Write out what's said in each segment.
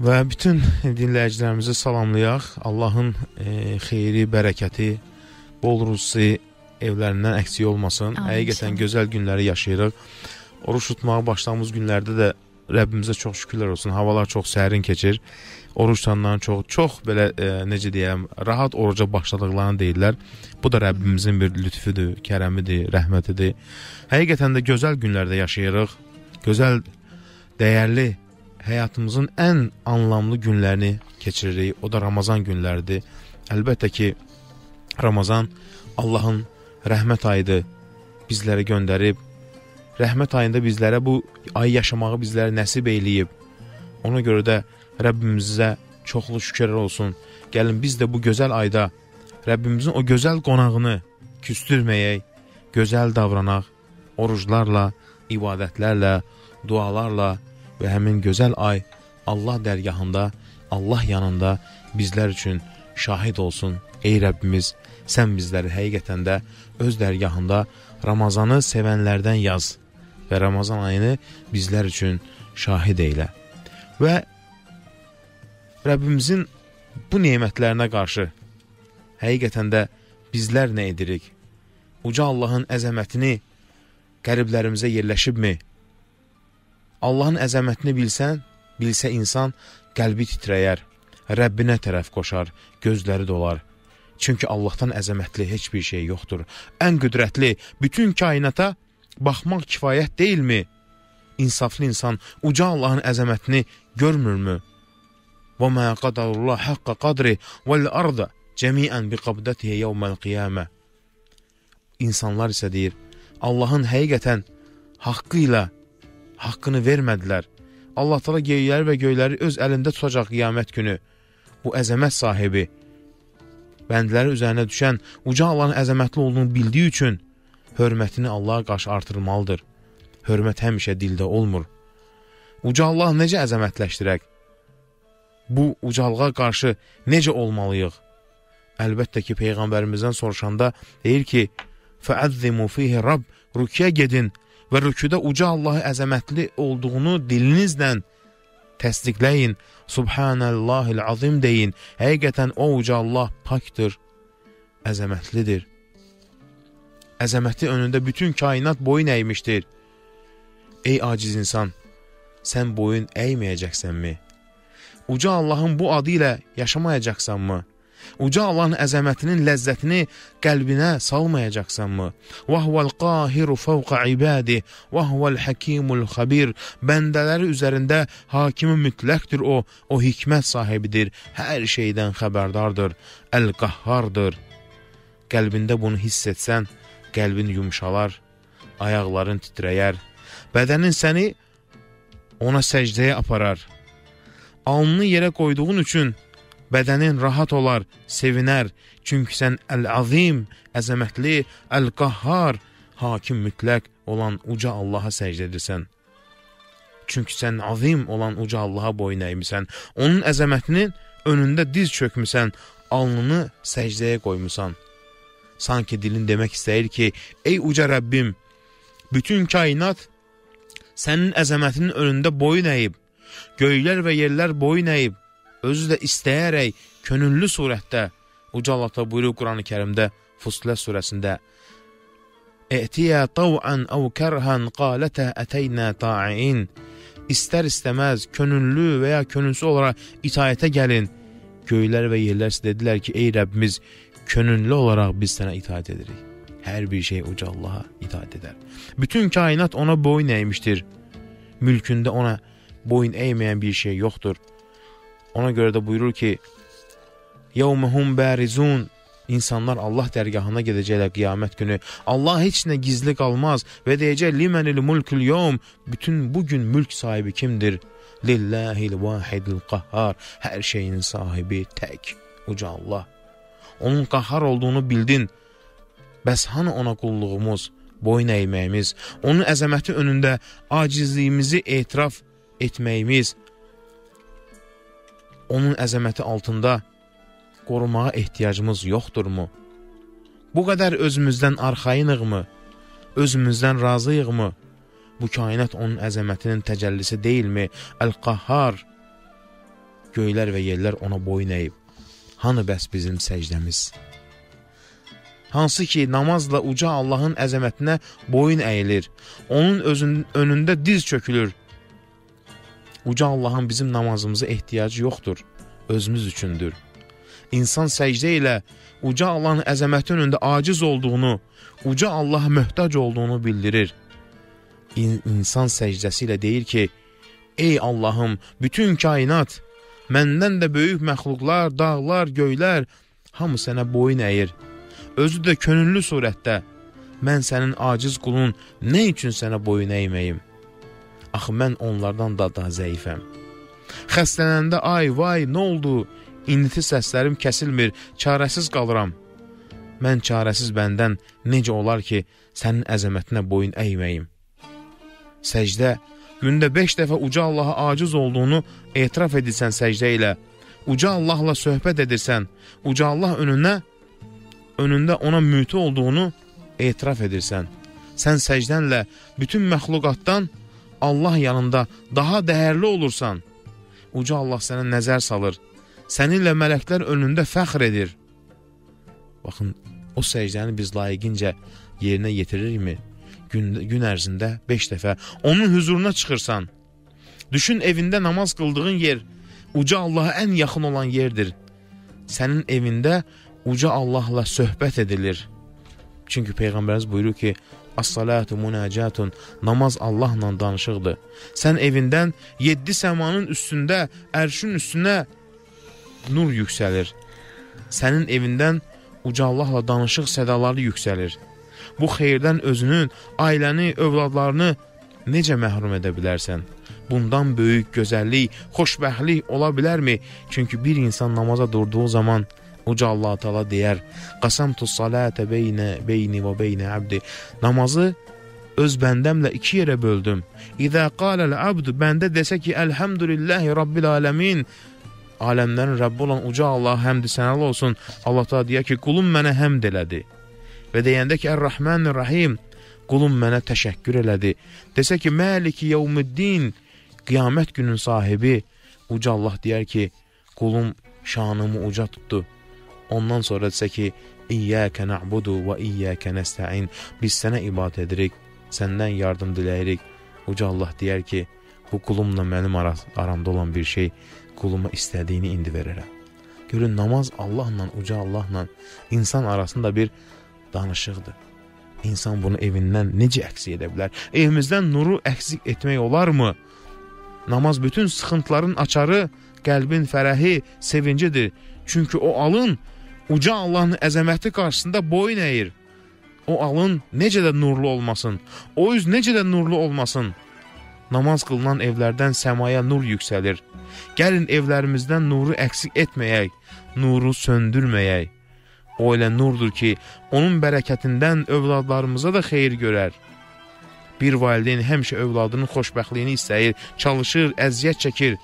Və bütün dinləyicilərimizi salamlayaq. Allahın xeyri, bərəkəti, bol ruzi evlərindən əksik olmasın. Həqiqətən gözəl günləri yaşayırıq. Oruç tutmağa başladığımız günlərdə də Rəbbimizə çox şükürlər olsun. Havalar çox sərin keçir. Oruç tutanların çox belə necə deyəm, rahat oruca başladıqlarını deyirlər. Bu da Rəbbimizin bir lütfüdür, kərəmidir, rəhmətidir. Həqiqətən də gözəl günlərdə yaşayırıq. Gözəl, dəyərli, həyatımızın ən anlamlı günlərini keçiririk. O da Ramazan günləridir. Əlbəttə ki, Ramazan Allahın rəhmət ayıdır, bizləri göndərib. Rəhmət ayında bizlərə bu ay yaşamağı bizlərə nəsib eyləyib. Ona görə də Rəbbimizə çoxlu şükürlər olsun. Gəlin biz də bu gözəl ayda Rəbbimizin o gözəl qonağını küstürməyək, gözəl davranaq, oruclarla, ibadətlərlə, dualarla və həmin gözəl ay Allah dərgahında, Allah yanında bizlər üçün şahid olsun. Ey Rəbbimiz, sən bizləri həqiqətən də öz dərgahında Ramazanı sevənlərdən yaz və Ramazan ayını bizlər üçün şahid eylə. Və Rəbbimizin bu nemətlərinə qarşı həqiqətən də bizlər nə edirik? Uca Allahın əzəmətini qəlblərimizə yerləşibmi? Allahın əzəmətini bilsə insan qəlbi titrəyər, Rəbbinə tərəf qoşar, gözləri dolar. Çünki Allahdan əzəmətli heç bir şey yoxdur. Ən qüdrətli bütün kainata baxmaq kifayət deyilmi? İnsaflı insan uca Allahın əzəmətini görmürmü? وَمَا قَدَرُ اللّٰهِ حَقَّ قَدْرِ وَالْأَرْضَ جَمِيعًا بِقَبْدَتِهِ يَوْمَ الْقِيَامَةِ. İnsanlar isə deyir, Allahın həqiqətən haqqını vermədilər. Allah Teala göyləri və göyləri öz əlində tutacaq qiyamət günü. Bu əzəmət sahibi, bəndləri üzərinə düşən uca Allahın əzəmətli olduğunu bildiyi üçün hörmətini Allaha qarşı artırmalıdır. Hörmət həmişə dildə olmur. Uca Allah necə əzəmətləşdirək? Bu ucalığa qarşı necə olmalıyıq? Əlbəttə ki, Peyğəmbərimizdən soruşanda deyir ki, فَأَذِّمُوا فِيهِ رَبْ Rüküyə gedin və rüküdə uca Allahı əzəmətli olduğunu dilinizlə təsdiqləyin. Subhanəllahil azim deyin. Həqiqətən o uca Allah pakdır, əzəmətlidir. Əzəməti önündə bütün kainat boyun əymişdir. Ey aciz insan, sən boyun əyməyəcəksənmi? Uca Allahın bu adı ilə yaşamayacaqsanmı? Uca Allahın əzəmətinin ləzzətini qəlbinə salmayacaqsanmı? وَهُوَ الْقَاهِرُ فَوْقَ عِبَادِ وَهُوَ الْحَكِيمُ الْخَبِيرُ. Bəndələri üzərində hakimi mütləqdir o hikmət sahibidir, hər şeydən xəbərdardır, Əl-Qahhardır. Qəlbində bunu hiss etsən, qəlbin yumşalar, ayaqların titrəyər, bədənin səni ona səcdəyə aparar. Alnını yerə qoyduğun üçün bədənin rahat olar, sevinər. Çünki sən Əl-Azim, əzəmətli, Əl-Qahhar, hakim mütləq olan uca Allaha səcdə edirsən. Çünki sən azim olan uca Allaha boyun əymisən. Onun əzəmətinin önündə diz çökmüsən, alnını səcdəyə qoymusan. Sanki dilin demək istəyir ki, ey uca Rəbbim, bütün kainat sənin əzəmətinin önündə boyun əyib. Göylər və yerlər boyun əyib, özü də istəyərək, könüllü surətdə. Uca Allah buyuruyor Quran-ı Kərimdə, Fussilet surəsində, Ətiyə tav'an əv kərhən qalətə ətəynə ta'iin. İstər istəməz, könüllü və ya könülsüz olaraq itayətə gəlin. Göylər və yerlər dedilər ki, ey Rəbbimiz, könüllü olaraq biz sənə itaət edirik. Hər bir şey uca Allaha itaət edər. Bütün kainat ona boyun əymişdir. Mülkündə ona boyun əyməyən bir şey yoxdur. Ona görə də buyurur ki, Yevmehum bərizun. İnsanlar Allah dərgahına gedəcəklər qiyamət günü. Allah heç nə gizli qalmaz və deyəcək, Limenil mulkul yevm. Bütün bugün mülk sahibi kimdir? Lillahil vahidil qahhar. Hər şeyin sahibi tək, uca Allah. Onun qahhar olduğunu bildin. Bəs hanı ona qulluğumuz, boyun əyməyimiz, onun əzəməti önündə acizliyimizi etiraf etməyimiz, onun əzəməti altında qorumağa ehtiyacımız yoxdurmu? Bu qədər özümüzdən arxayınıqmı? Özümüzdən razıyıqmı? Bu kainat onun əzəmətinin təcəllisi deyilmi? Əl-Qahhar. göylər və yerlər ona boyun əyib. Hanı bəs bizim səcdəmiz? Hansı ki, namazla uca Allahın əzəmətinə boyun əyilir, onun önündə diz çökülür. Uca Allahın bizim namazımıza ehtiyacı yoxdur, özümüz üçündür. İnsan səcdə ilə uca Allahın əzəməti önündə aciz olduğunu, uca Allaha möhtac olduğunu bildirir. İnsan səcdəsi ilə deyir ki, ey Allahım, bütün kainat, məndən də böyük məxluqlar, dağlar, göylər, hamı sənə boyun əyir. Özü də könüllü surətdə, mən sənin aciz qulun, nə üçün sənə boyun əyməyim? Axı, mən onlardan da daha zəifəm. Xəstələnəndə, ay, vay, nə oldu? İnditi səslərim kəsilmir, çarəsiz qalıram. Mən çarəsiz bəndən necə olar ki, sənin əzəmətinə boyun əyməyim? Səcdə, gündə 5 dəfə uca Allaha aciz olduğunu etiraf edirsən səcdə ilə. Uca Allahla söhbət edirsən. Uca Allah önündə ona müti olduğunu etiraf edirsən. Sən səcdənlə bütün məxluqatdan Allah yanında daha dəyərli olursan. Uca Allah sənə nəzər salır. Səninlə mələklər önündə fəxr edir. Baxın, o səcdəni biz layiqincə yerinə yetiririk mi? Gün ərzində 5 dəfə onun huzuruna çıxırsan. Düşün, evində namaz qıldığın yer uca Allaha ən yaxın olan yerdir. Sənin evində uca Allahla söhbət edilir. Çünki Peyğəmbərimiz buyurur ki, as-salatu munacatun, namaz Allahla danışıqdır. Sən evindən 7 səmanın üstündə, ərşin üstünə nur yüksəlir. Sənin evindən uca Allahla danışıq sədaları yüksəlir. Bu xeyirdən özünün, ailəni, övladlarını necə məhrum edə bilərsən? Bundan böyük gözəllik, xoşbəxtlik ola bilərmi? Çünki bir insan namaza durduğu zaman uca Allah Teala deyər, qasamtus salate beyni və beyni abdi. Namazı öz bəndəmlə 2 yerə böldüm. İzə qaləl abdu, bəndə desə ki, elhamdülillahi rabbil aləmin, aləmlərin Rəbbi olan uca Allah həmd sənəl olsun. Allah Teala deyər ki, qulum mənə həmd elədi. Və deyəndə ki, Ər-Rəhmanir-Rəhim, qulum mənə təşəkkür elədi. Desə ki, Məliki Yevmiddin, qiyamət günün sahibi, uca Allah deyər ki, qulum şanımı uca tutdu. Ondan sonra desə ki, İyyəkə na'budu və iyyəkə nəstəin, biz sənə ibadət edirik, səndən yardım diləyirik. Uca Allah deyər ki, bu qulumla mənim aramda olan bir şey, quluma istədiyini indi verərəm. Görün, namaz Allahla, uca Allahla insan arasında bir danışıqdır. İnsan bunu evindən necə əksik edə bilər? Evimizdən nuru əksik etmək olarmı? Namaz bütün sıxıntıların açarı, qəlbin fərəhi, sevincidir. Çünki o alın uca Allahın əzəməti qarşısında boyun əyir. O alın necə də nurlu olmasın? O üz necə də nurlu olmasın? Namaz qılınan evlərdən səmaya nur yüksəlir. Gəlin evlərimizdən nuru əksik etməyək, nuru söndürməyək. O elə nurdur ki, onun bərəkətindən övladlarımıza da xeyir görər. Bir valideyn həmişə övladının xoşbəxtliyini istəyir, çalışır, əziyyət çəkir.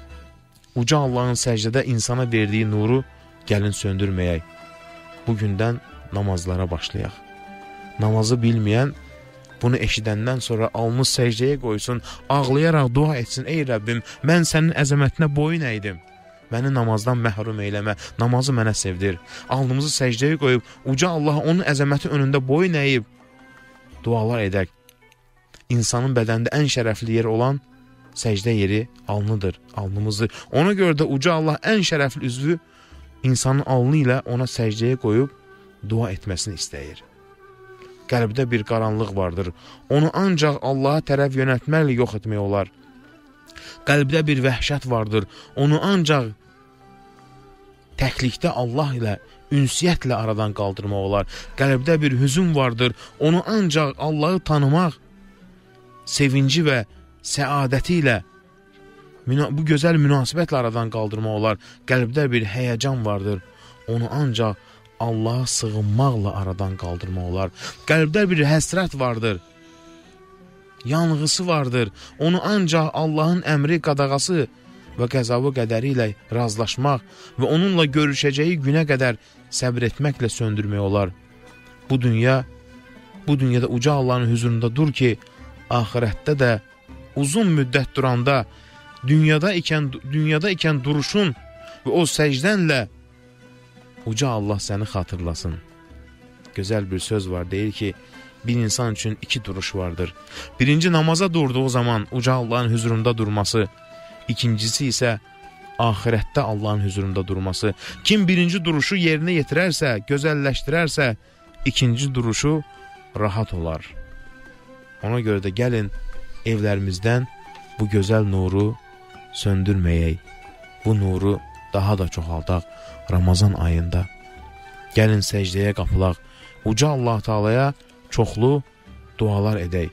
Uca Allahın səcdədə insana verdiyi nuru gəlin söndürməyək. Bugündən namazlara başlayaq. Namazı bilməyən bunu eşidəndən sonra alnı səcdəyə qoysun, ağlayaraq dua etsin, ey Rəbbim, mən sənin əzəmətinə boyun əydim. Məni namazdan məhrum eyləmə, namazı mənə sevdir. Alnımızı səcdəyə qoyub, uca Allaha onun əzəməti önündə boyun əyib dualar edək. İnsanın bədəndə ən şərəfli yer olan səcdə yeri alnıdır, alnımızdır. Ona görə də uca Allah ən şərəfli üzvü insanın alnı ilə ona səcdəyə qoyub dua etməsini istəyir. Qəlbdə bir qaranlıq vardır. Onu ancaq Allaha tərəf yönəltməklə yox etmək olar. Qəlbdə bir vəhşət vardır. Onu ancaq təklikdə Allah ilə, ünsiyyətlə aradan qaldırmaq olar. Qəlbdə bir hüzün vardır. Onu ancaq Allahı tanımaq, sevinci və səadəti ilə, bu gözəl münasibətlə aradan qaldırmaq olar. Qəlbdə bir həyəcan vardır. Onu ancaq Allaha sığınmaqla aradan qaldırmaq olar. Qəlbdə bir həsrət vardır. Yanğısı vardır. Onu ancaq Allahın əmri, qadağası və qəzabı qədəri ilə razılaşmaq və onunla görüşəcəyi günə qədər səbr etməklə söndürmək olar. Bu dünyada uca Allahın huzurunda dur ki, ahirətdə də uzun müddət duranda dünyada ikən duruşun və o səcdənlə uca Allah səni xatırlasın. Gözəl bir söz var, deyir ki, bir insan üçün 2 duruş vardır. Birinci namaza durduğu zaman uca Allahın huzurunda durması, ikincisi isə ahirətdə Allahın huzurunda durması. Kim birinci duruşu yerinə yetirərsə, gözəlləşdirərsə, ikinci duruşu rahat olar. Ona görə də gəlin evlərimizdən bu gözəl nuru söndürməyək. Bu nuru daha da çoxaldaq Ramazan ayında. Gəlin səcdəyə qapılaq. Uca Allah Taalaya çoxlu dualar edək.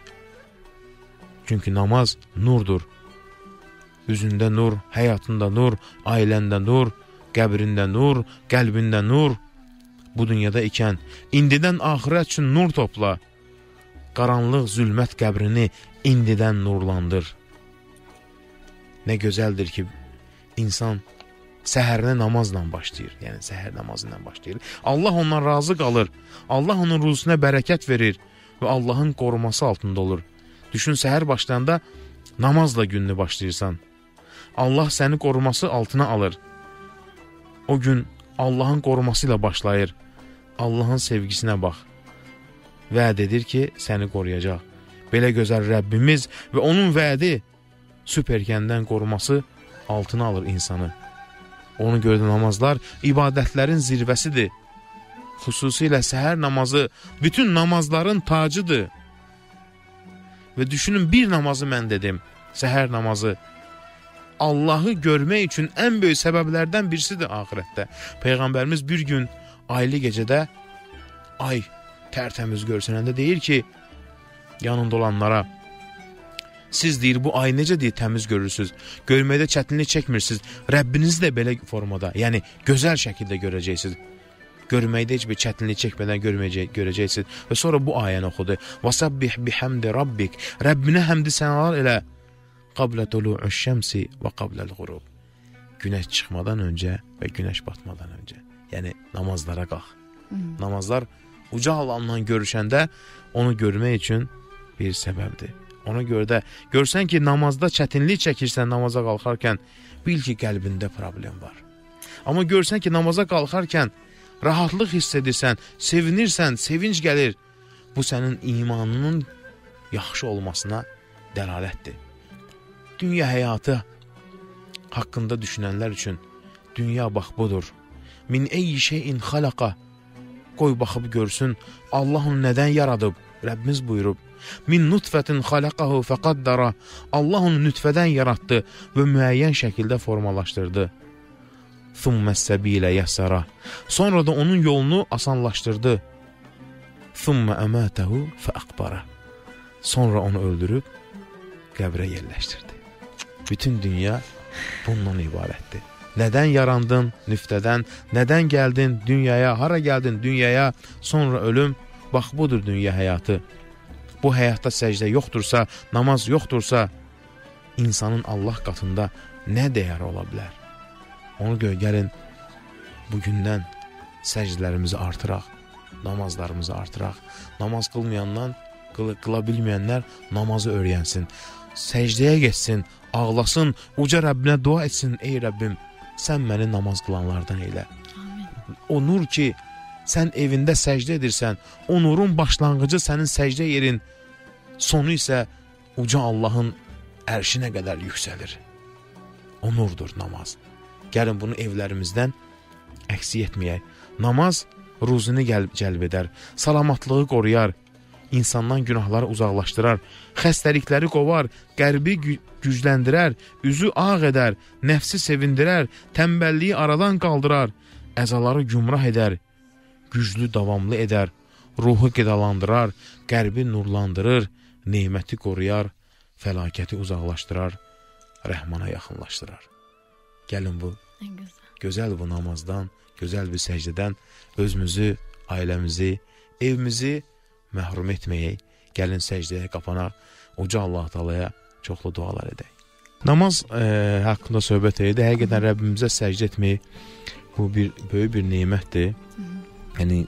Çünki namaz nurdur. Üzündə nur, həyatında nur, ailəndə nur, qəbrində nur, qəlbində nur. Bu dünyada ikən indidən axirət üçün nur topla. Qaranlıq, zülmət qəbrini indidən nurlandır. Nə gözəldir ki, insan səhərinə namazla başlayır. Yəni, səhər namazı ilə başlayır. Allah ondan razı qalır. Allah onun ruzusuna bərəkət verir və Allahın qoruması altında olur. Düşün, səhər başlayanda namazla gününü başlayırsan. Allah səni qoruması altına alır. O gün Allahın qoruması ilə başlayır. Allahın sevgisinə bax. Vəd edir ki, səni qoruyacaq. Belə gözəl Rəbbimiz və onun vədi süperkəndən qoruması altına alır insanı. Onu görə namazlar ibadətlərin zirvəsidir. Xüsusilə səhər namazı bütün namazların tacıdır. Və düşünün, bir namazı mən dedim, səhər namazı. Allahı görmək üçün ən böyük səbəblərdən birisidir axirətdə. Peyğəmbərimiz bir gün aylı gecədə ay tərtəmiz görsənəndə deyir ki, yanında olanlara, siz deyir bu ay necə deyir təmiz görürsünüz, görməkdə çətinlik çəkmirsiniz, Rəbbinizi də belə formada, yəni gözəl şəkildə görəcəksiniz. Görməkdə heç bir çətinlik çəkmədən görəcəksiniz. Və sonra bu ayəni oxudu. وَسَبِّحْ بِحَمْدِ رَبِّكْ Rəbbinə həmdi sənalar elə. قَبْلَ طُلُوعِ الشَّمْسِ وَقَبْلَ الْغُرُوبِ Günəş çıxmadan öncə və günəş batmadan öncə. Yəni namazlara qalx. Namazlar uca Allahla görüşəndə onu görmək üçün bir səbəbdir. Ona görə də görsən ki, namazda çətinlik çəkirsən namaza qalxarkən, bil ki, qəlbində problem var. Amma görsən ki, namaza qalxarkən rahatlıq hiss edirsən, sevinirsən, sevinç gəlir. Bu sənin imanının yaxşı olmasına dəlalətdir. Dünya həyatı haqqında düşünənlər üçün dünya bax budur. Min eyyi şeyin xalaqa. Qoy baxıb görsün, Allah onu nədən yaradıb? Rəbbimiz buyurub. Min nutfətin xalaqahu fəqaddara. Allah onu nütfədən yaratdı və müəyyən şəkildə formalaşdırdı. Thumməs-səbilə yəssara. Sonra da onun yolunu asanlaşdırdı. Thummə əmətəhu fəəqbara. Sonra onu öldürüb qəbrə yerləşdirdi. Bütün dünya bundan ibarətdir. Nədən yarandın? Nüftədən. Nədən gəldin dünyaya? Hara gəldin dünyaya? Sonra ölüm. Bax, budur dünya həyatı. Bu həyatda səcdə yoxdursa, namaz yoxdursa, insanın Allah qatında nə dəyəri ola bilər? Ona görə gəlin, bugündən səcdələrimizi artıraq, namazlarımızı artıraq. Namaz qılmayandan, qıla bilməyənlər namazı öyrənsin. Səcdəyə geçsin, ağlasın, uca Rəbbinə dua etsin. Ey Rəbbim, sən məni namaz qılanlardan elə. O nur ki, sən evində səcdə edirsən, o nurun başlanğıcı sənin səcdə yerin, sonu isə uca Allahın ərşinə qədər yüksəlir. O nurdur namaz. Gəlin bunu evlərimizdən əksik etməyək. Namaz ruzunu cəlb edər, salamatlığı qoruyar, insandan günahları uzaqlaşdırar, xəstəlikləri qovar, qəlbi gücləndirər, üzü ağ edər, nəfsi sevindirər, tənbəlliyi aradan qaldırar, əzaları gümrah edər, güclü davamlı edər, ruhu qidalandırar, qəlbi nurlandırır, neyməti qoruyar, fəlakəti uzaqlaşdırar, rəhmana yaxınlaşdırar. Gəlin bu, gözəl bu namazdan, gözəl bir səcdədən özümüzü, ailəmizi, evimizi məhrum etməyək. Gəlin səcdəyə qapanaq, uca Allah Taalaya çoxlu dualar edək. Namaz haqqında söhbət edir. Həqiqətən Rəbbimizə səcdə etmək bu böyük bir neymətdir. Yəni,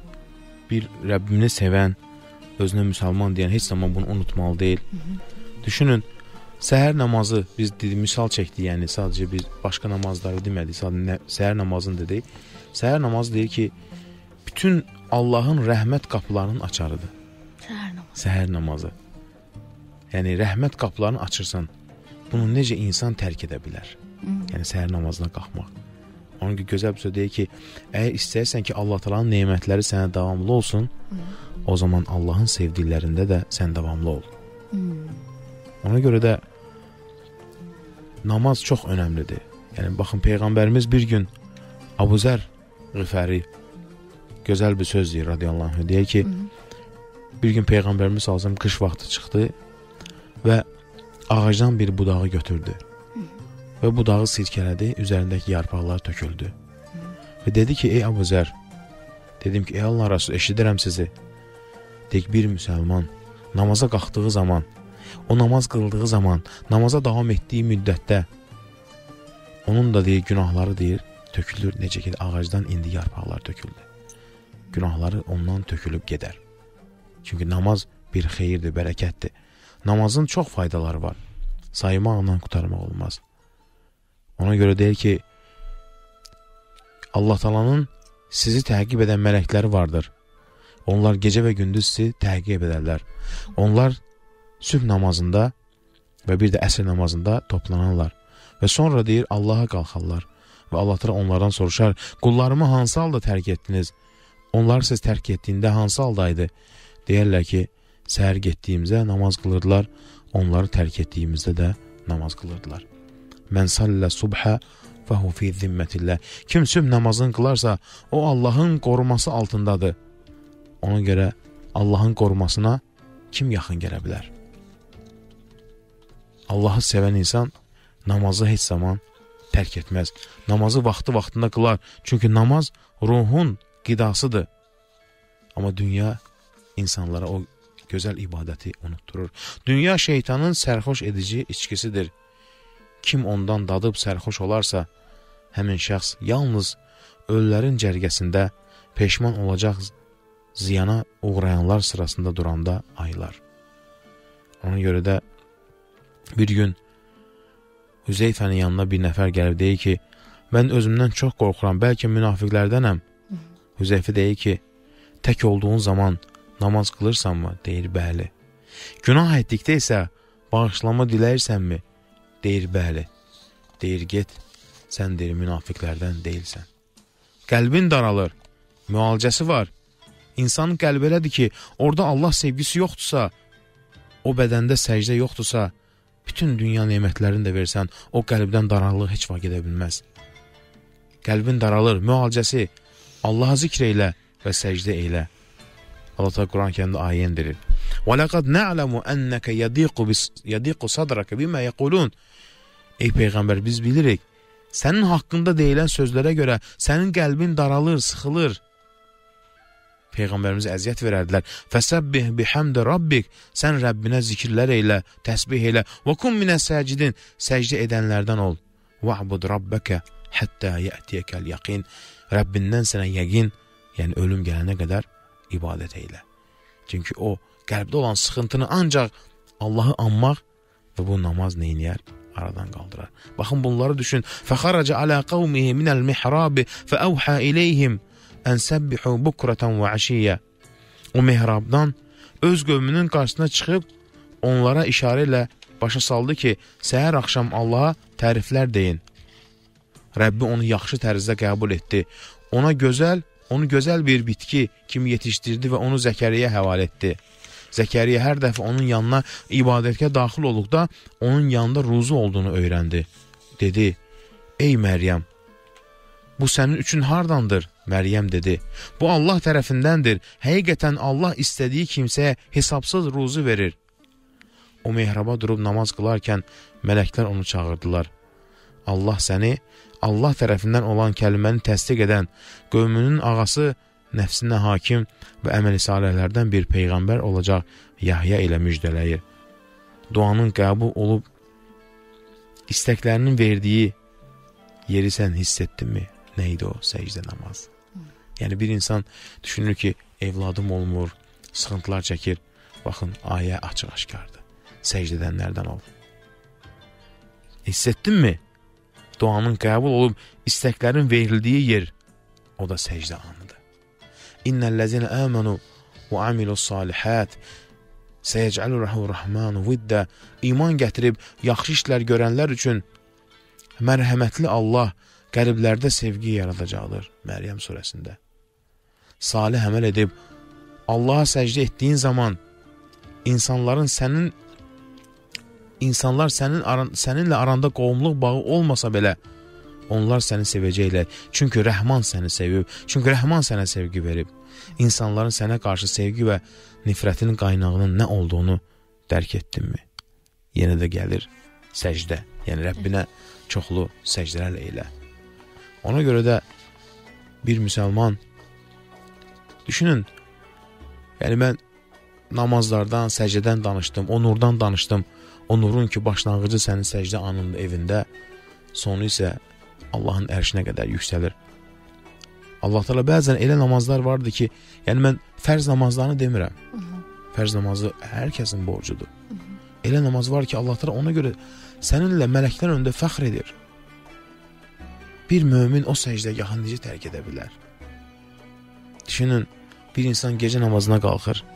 bir Rəbbini sevən, özünə müsəlman deyən heç zaman bunu unutmalı deyil. Düşünün, Səhər namazı biz dedik, misal çəkdik, yəni sadəcə biz başqa namazları demədik, sadəcə səhər namazını dedik. Səhər namazı deyir ki, bütün Allahın rəhmət qapılarının açarıdır. Səhər namazı. Yəni rəhmət qapılarını açırsan, bunu necə insan tərk edə bilər? Yəni səhər namazına qalxmaq. Onun ki, gözəl bir söz deyir ki, əgər istəyirsən ki, Allah Taala'nın nemətləri sənə davamlı olsun, o zaman Allahın sevdiklərində də sən davamlı ol. Ona görə də namaz çox önəmlidir. Yəni baxın, Peyğəmbərimiz bir gün Abu Zər Ğifəri gözəl bir söz deyir radiyallahu anh. Deyir ki, bir gün Peyğəmbərimiz sallallahu qış vaxtı çıxdı və ağacdan bir budağı götürdü və budağı sirkələdi, üzərindəki yarpaqlar töküldü və dedi ki, ey Abu Zər, dedim ki, ey Allah Rasul, eşidirəm sizi. Deyik, bir müsəlman namaza qalxdığı zaman, o namaz qıldığı zaman, namaza davam etdiyi müddətdə onun da deyir, günahları deyir, tökülür. Necə ki, ağacdan indi yarpaqlar töküldü. Günahları ondan tökülüb gedər. Çünki namaz bir xeyirdir, bərəkətdir. Namazın çox faydaları var. Saymaqla qutarmaq olmaz. Ona görə deyir ki, Allah Taala'nın sizi təqib edən mələkləri vardır. Onlar gecə və gündüz sizi təqib edərlər. Onlar sübh namazında və bir də əsr namazında toplanarlar. Və sonra deyir, Allaha qalxarlar. Və Allah Teala onlardan soruşar, qullarımı hansı halda tərk etdiniz? Onlar siz tərk etdiyində hansı haldaydı? Deyərlər ki, səhər getdiyimizdə namaz qılırdılar, onları tərk etdiyimizdə də namaz qılırdılar. Mən sallə subhə fəhu fi zimmətillə. Kim sübh namazını qılarsa, o Allahın qoruması altındadır. Ona görə Allahın qorumasına kim yaxın gələ bilər? Allahı sevən insan namazı heç zaman tərk etməz. Namazı vaxtında qılar. Çünki namaz ruhun qidasıdır. Amma dünya insanlara o gözəl ibadəti unutturur. Dünya şeytanın sərxoş edici içkisidir. Kim ondan dadıb sərxoş olarsa, həmin şəxs yalnız ölülərin cərgəsində peşman olacaq, ziyana uğrayanlar sırasında duranda aylar. Ona görə də bir gün Hüzeyfənin yanına bir nəfər gəlib deyir ki, mən özümdən çox qorxuram, bəlkə münafiqlərdənəm. Hüzeyfə deyir ki, tək olduğun zaman namaz qılırsanmı? Deyir, bəli. Günah etdikdə isə bağışlama diləyirsənmi? Deyir, bəli. Deyir, get, sən deyir, münafiqlərdən deyilsən. Qəlbin daralır, müalicəsi var. İnsanın qəlbi elədir ki, orada Allah sevgisi yoxdursa, o bədəndə səcdə yoxdursa, bütün dünya nemətlərini də versən, o qəlbdən daralıq heç vaxt gedə bilməz. Qəlbin daralır, müalicəsi, Allah'a zikr eylə və səcdə eylə. Allah Teala Quran-ı Kərimdə ayə indirir. وَلَقَدْ نَعْلَمُ أَنَّكَ يَضِيقُ صَدْرَكَ بِمَا يَقُولُونَ. Ey Peyğəmbər, biz bilirik, sənin haqqında deyilən sözlərə görə sənin qəlbin daralır, sıxılır. Peyğəmbərimiz əziyyət verərdilər. Fəsəbbih bihamdi rabbik. Sən Rəbbinə zikirlər eylə, təsbih eylə. Və kun minəs-səcidin. Səcdə edənlərdən ol. Va'bud rabbaka hatta ya'tiyakal yaqin. Rəbbindən sənə yəqin, yəni ölüm gələnə qədər ibadət eylə. Çünki o qəlbdə olan sıxıntını ancaq Allahı anmaq və bu namaz neyniyər? Aradan qaldırar. Baxın bunları düşün. Fəxaraca alə qavmihi minəl mihrabi fəəvhə iləyhim ən səbbihu bukratan və əşiyyə. O mihrabdan öz qövmünün qarşısına çıxıb onlara işarə ilə başa saldı ki, səhər axşam Allaha təriflər deyin. Rəbbi onu yaxşı tərzdə qəbul etdi. Onu gözəl bir bitki kimi yetişdirdi və onu Zəkəriyə həvalə etdi. Zəkəriyə hər dəfə onun yanına ibadətə daxil olduqda onun yanında ruzu olduğunu öyrəndi. Dedi, ey Məryəm, bu sənin üçün hardandır? Məryəm dedi, bu Allah tərəfindəndir. Həqiqətən Allah istədiyi kimsəyə hesabsız ruzu verir. O mehraba durub namaz qılarkən mələklər onu çağırdılar. Allah səni, Allah tərəfindən olan kəlməni təsdiq edən, qövmünün ağası, nəfsinə hakim və əməl-i salihlərdən bir peyğəmbər olacaq Yahya ilə müjdələyir. Duanın qəbul olub, istəklərinin verdiyi yeri sən hiss etdinmi? Nə idi o? Səcdə namaz. Yəni bir insan düşünür ki, evladım olmur, sıxıntılar çəkir. Baxın, ayə açıq-aşkardır. Səcdə edənlərdən ol. Hiss etdinmi? Duanın qəbul olub istəklərin verildiyi yer, o da səcdə anıdır. İnnellezine amenu ve amilus salihat seyec'alu rahmanu viddə. İman gətirib yaxşı işlər görənlər üçün mərhəmətli Allah qəlblərdə sevgi yaradacaqdır. Məryəm surəsində. Salih əməl edib Allaha səcdə etdiyin zaman insanlar səninlə aranda qovumluq bağı olmasa belə onlar səni sevəcəklər. Çünki Rəhman səni sevib, çünki Rəhman sənə sevgi verib. İnsanların sənə qarşı sevgi və nifrətinin qaynağının nə olduğunu dərk etdinmi? Yenə də gəlir səcdə. Yəni Rəbbinə çoxlu səcdələr elə. Ona görə də bir müsəlman, düşünün, yəni mən namazlardan, səcdədən danışdım, o nurdan danışdım. O nurun ki, başlanğıcı sənin səcdə anında evində, sonu isə Allahın ərşinə qədər yüksəlir. Allah Teala bəzən elə namazlar vardı ki, yəni mən fərz namazlarını demirəm. Fərz namazı hər kəsin borcudur. Elə namaz var ki, Allah Teala ona görə səninlə mələklər önündə fəxr edir. Bir mömin o səcdəgahını necə tərk edə bilər? Düşünün, bir insan gecə namazına qalxır,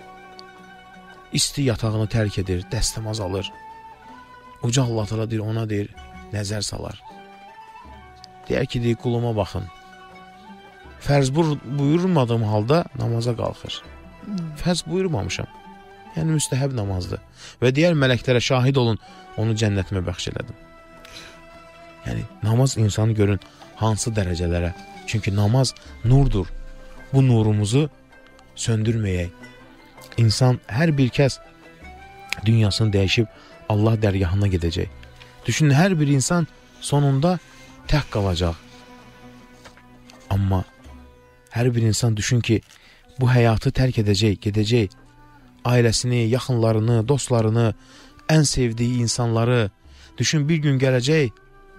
isti yatağını tərk edir, dəstəmaz alır. Uca Allah Teala deyir, ona deyir, nəzər salar. Deyər ki, deyir, quluma baxın. Fərz buyurmadığım halda namaza qalxır. Fərz buyurmamışam. Yəni müstəhəb namazdır. Və deyər mələklərə şahid olun, onu cənnətimə bəxş elədim. Yəni namaz insanı görün hansı dərəcələrə. Çünki namaz nurdur. Bu nurumuzu söndürməyək. İnsan, hər bir kəs dünyasını dəyişib Allah dərgahına gedəcək. Düşünün, hər bir insan sonunda tək qalacaq. Amma hər bir insan düşün ki, bu həyatı tərk edəcək, gedəcək. Ailəsini, yaxınlarını, dostlarını, ən sevdiyi insanları. Düşün, bir gün gələcək,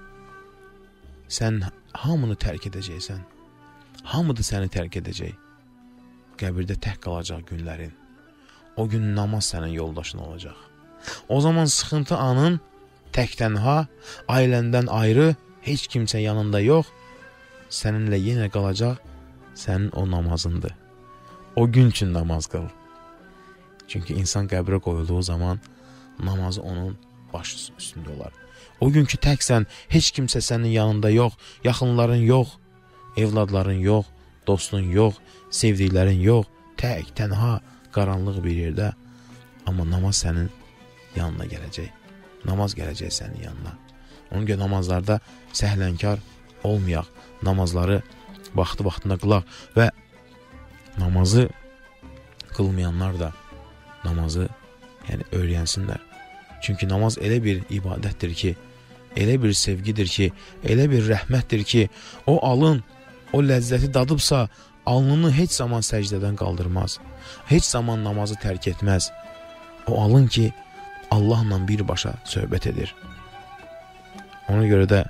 sən hamını tərk edəcəksən. Hamı da səni tərk edəcək. Qəbirdə tək qalacaq günlərin. O gün namaz sənin yoldaşın olacaq. O zaman sıxıntı anın, tək tənha, ailəndən ayrı, heç kimsə yanında yox, səninlə yenə qalacaq sənin o namazındır. O gün üçün namaz qıl. Çünki insan qəbrə qoyulduğu zaman namazı onun baş üstündə olar. O günkü təksən, heç kimsə sənin yanında yox, yaxınların yox, evladların yox, dostun yox, sevdiklərin yox, tək, tənha, qaranlıq bir yerdə. Amma namaz sənin yanına gələcək. Namaz gələcək sənin yanına. Ona görə namazlarda səhlənkar olmayaq. Namazları vaxtında qılaq və namazı qılmayanlar da namazı öyrənsinlər. Çünki namaz elə bir ibadətdir ki, elə bir sevgidir ki, elə bir rəhmətdir ki, o alın, o ləzzəti dadıbsa, alnını heç zaman səcdədən qaldırmaz. Heç zaman namazı tərk etməz. O alın ki, Allahla birbaşa söhbət edir. Ona görə də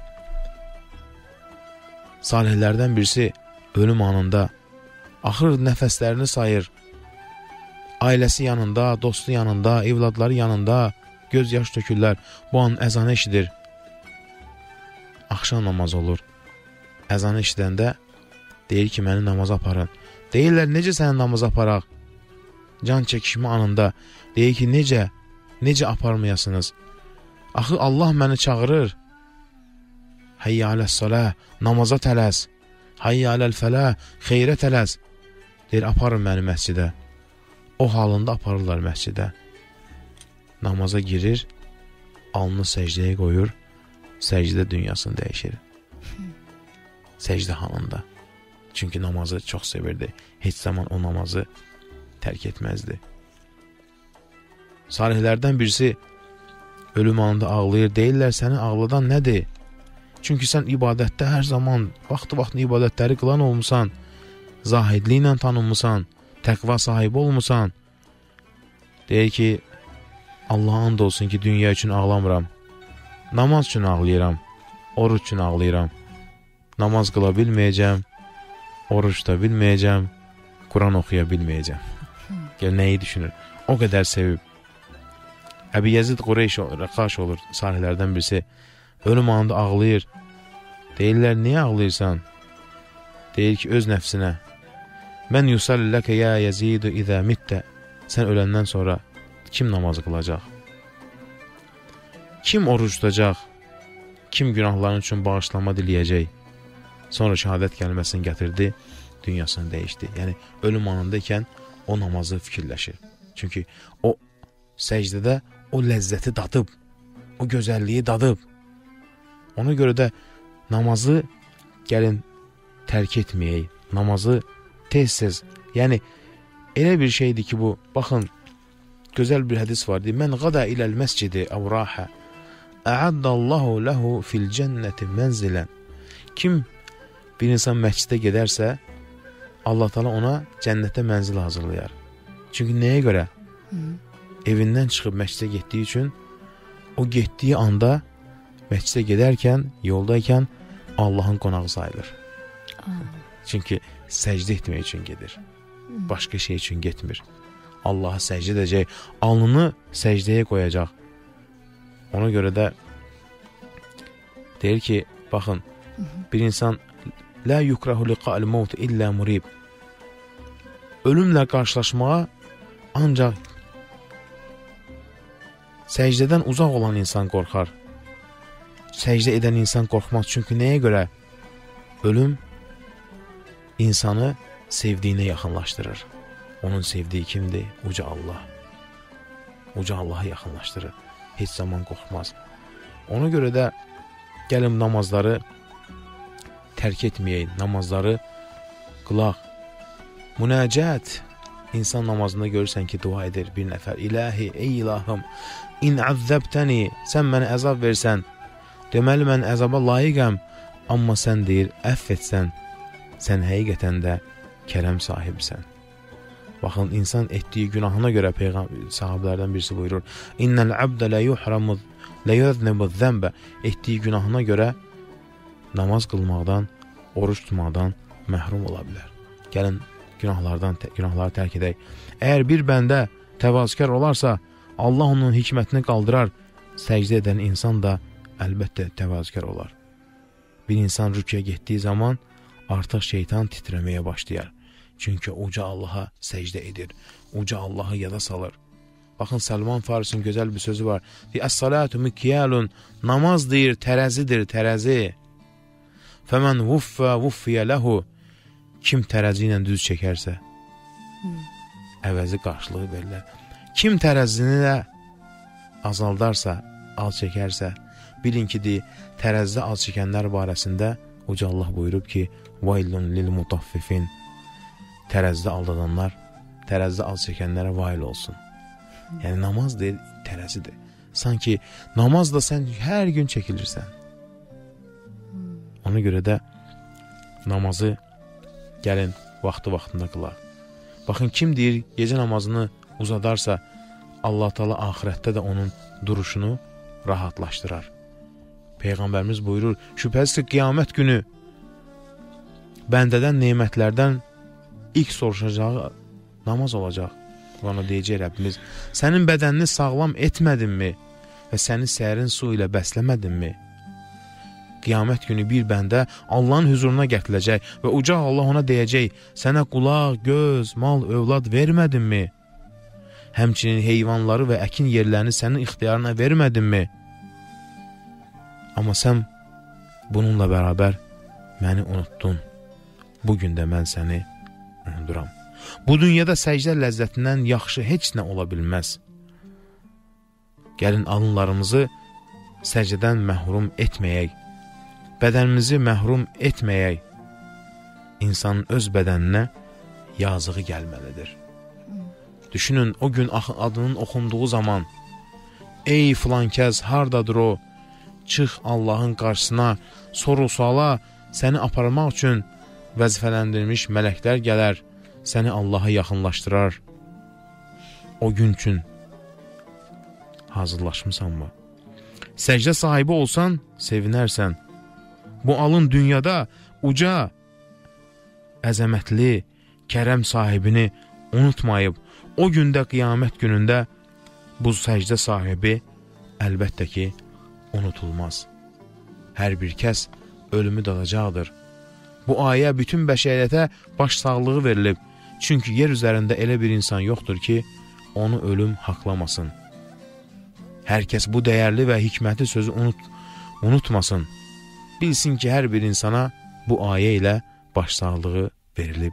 salihlərdən birisi ölüm anında axır nəfəslərini sayır. Ailəsi yanında, dostu yanında, evladları yanında göz yaş tökürlər. Bu an əzanı eşidir. Axşam namazı olur. Əzanı eşidəndə deyir ki, məni namaza aparın. Deyirlər, necə səni namaza aparaq? Can çəkişmə anında deyir ki, necə aparmayasınız? Axı Allah məni çağırır. Hayyə aləs-salah, namaza tələs. Hayyə aləl-fəlah, xeyrə tələs. Deyir, aparın məni məscidə. O halında aparırlar məscidə. Namaza girir, alnını səcdəyə qoyur, səcdə dünyasını dəyişir. Səcdə halında. Çünki namazı çox sevirdi. Heç zaman o namazı tərk etməzdi. Salihlərdən birisi ölüm anında ağlayır. Deyirlər, səni ağladan nədir? Çünki sən ibadətdə hər zaman vaxtı-vaxtında ibadətləri qılan olmusan, zahidliklə tanınmısan, təqva sahibi olmusan. Deyir ki, Allah'a and olsun ki, dünya üçün ağlamıram. Namaz üçün ağlayıram, oruç üçün ağlayıram. Namaz qıla bilməyəcəm, oruç da bilməyəcəm, Quran oxuya bilməyəcəm. Gəl, nəyi düşünür? O qədər sevib. Əbi Yezid Rəqaş olur, salihlərdən birisi. Ölüm anında ağlayır. Deyirlər, niyə ağlayırsan? Deyir ki, öz nəfsinə. Mən yusalləkə ya Yezidu izə mittə. Sən öləndən sonra kim namazı qılacaq? Kim oruç tutacaq? Kim günahların üçün bağışlanma diləyəcək? Sonra şəhadət kəlməsini gətirdi, dünyasını dəyişdi. Yəni, ölüm anındaykən o namazı fikirləşir. Çünki o səcdədə o ləzzəti dadıb, o gözəlliyi dadıb. Ona görə də namazı gəlin tərk etməyək. Namazı tez-tez, yəni elə bir şeydir ki bu, baxın, gözəl bir hədis var. Mən qada iləl məscidi əvrahə, əəddəllahu ləhu fil cənnəti mənzilən. Kim bir insan məscidə gedərsə, Allah Teala ona cənnətə mənzil hazırlayar. Çünki nəyə görə? Evindən çıxıb məscidə getdiyi üçün, o getdiyi anda məscidə gedərkən, yoldaykən Allahın qonağı sayılır. Çünki səcdə etmək üçün gedir. Başqa şey üçün getmir. Allaha səcdə edəcək, alnını səcdəyə qoyacaq. Ona görə də deyir ki, baxın, bir insan la yukrahu liqa'al maut illa murib. Ölümlə qarşılaşmağa ancaq səcdədən uzaq olan insan qorxar. Səcdə edən insan qorxmaz. Çünki nəyə görə? Ölüm insanı sevdiyinə yaxınlaşdırır. Onun sevdiyi kimdir? Uca Allah. Uca Allah'a yaxınlaşdırır. Heç zaman qorxmaz. Ona görə də gəlin namazları tərk etməyək, namazları qılaq. Münəcət, insan namazında görürsən ki, dua edir bir nəfər. İlahi, ey ilahım, in əzzəbtəni, sən mənə əzab versən, deməli mən əzaba layiqəm, amma sən deyir, əff etsən, sən həqiqətən də kərəm sahibisən. Baxın, insan etdiyi günahına görə sahabələrdən birisi buyurur, İnnəl əbdə lə yəznəbə zəmbə, etdiyi günahına görə namaz qılmaqdan, oruç tutmaqdan məhrum ola bilər. Gəlin, günahları tərk edək. Əgər bir bəndə təvazükar olarsa, Allah onun hikmətini qaldırar, səcdə edən insan da əlbəttə təvazükar olar. Bir insan rüküyə getdiyi zaman artıq şeytan titrəməyə başlayar. Çünki uca Allaha səcdə edir, uca Allahı yada salır. Baxın, Salman Farisin gözəl bir sözü var. Əs-salatu mikyalun, namaz deyir, tərəzidir, tərəzi. Fəmən vuffiyə ləhu, kim tərəzi ilə düz çəkərsə, əvəzi qarşılığı verilir. Kim tərəzini də azaldarsa, az çəkərsə, bilin ki, tərəzidə az çəkənlər barəsində Uca Allah buyurub ki, vaylun lil mutaffifin, tərəzidə aldadanlar, tərəzidə az çəkənlərə vail olsun. Yəni, namaz deyil, tərəzidir. Sanki namaz da sən hər gün çəkilirsən. Ona görə də namazı gəlin vaxtında qılaq. Baxın, kim deyir, gecə namazını uzadarsa, Allah Teala axirətdə də onun duruşunu rahatlaşdırar. Peyğəmbərimiz buyurur, şübhəsiz ki, qiyamət günü bəndədən, nemətlərdən ilk soruşacağı namaz olacaq. Ona deyəcək Rəbbimiz, sənin bədənini sağlam etmədinmi və səni sərin su ilə bəsləmədinmi? Qiyamət günü bir bəndə Allahın huzuruna gətiriləcək və uca Allah ona deyəcək, sənə qulaq, göz, mal, övlad vermədinmi? Həmçinin heyvanları və əkin yerlərini sənin ixtiyarına vermədinmi? Amma sən bununla bərabər məni unuttun. Bugün də mən səni unuduram. Bu dünyada səcdə ləzzətindən yaxşı heç nə ola bilməz. Gəlin alınlarımızı səcdədən məhrum etməyək. Bədənimizi məhrum etməyək. İnsanın öz bədəninə yazığı gəlməlidir. Düşünün, o gün adının oxunduğu zaman, ey filankəs, hardadır o? Çıx Allahın qarşısına, soru-suala səni aparmaq üçün vəzifələndirilmiş mələklər gələr, səni Allaha yaxınlaşdırar. O gün üçün hazırlaşmısanmı? Səcdə sahibi olsan, sevinərsən. Bu alın dünyada uca, əzəmətli, kərəm sahibini unutmayıb, o gündə, qiyamət günündə bu səcdə sahibi əlbəttə ki, unutulmaz. Hər bir kəs ölümü dadacaqdır. Bu ayə bütün bəşəriyyətə baş sağlığı verilib. Çünki yer üzərində elə bir insan yoxdur ki, onu ölüm haqlamasın. Hər kəs bu dəyərli və hikmətli sözü unutmasın. Bilsin ki, hər bir insana bu ayə ilə başsağlığı verilib.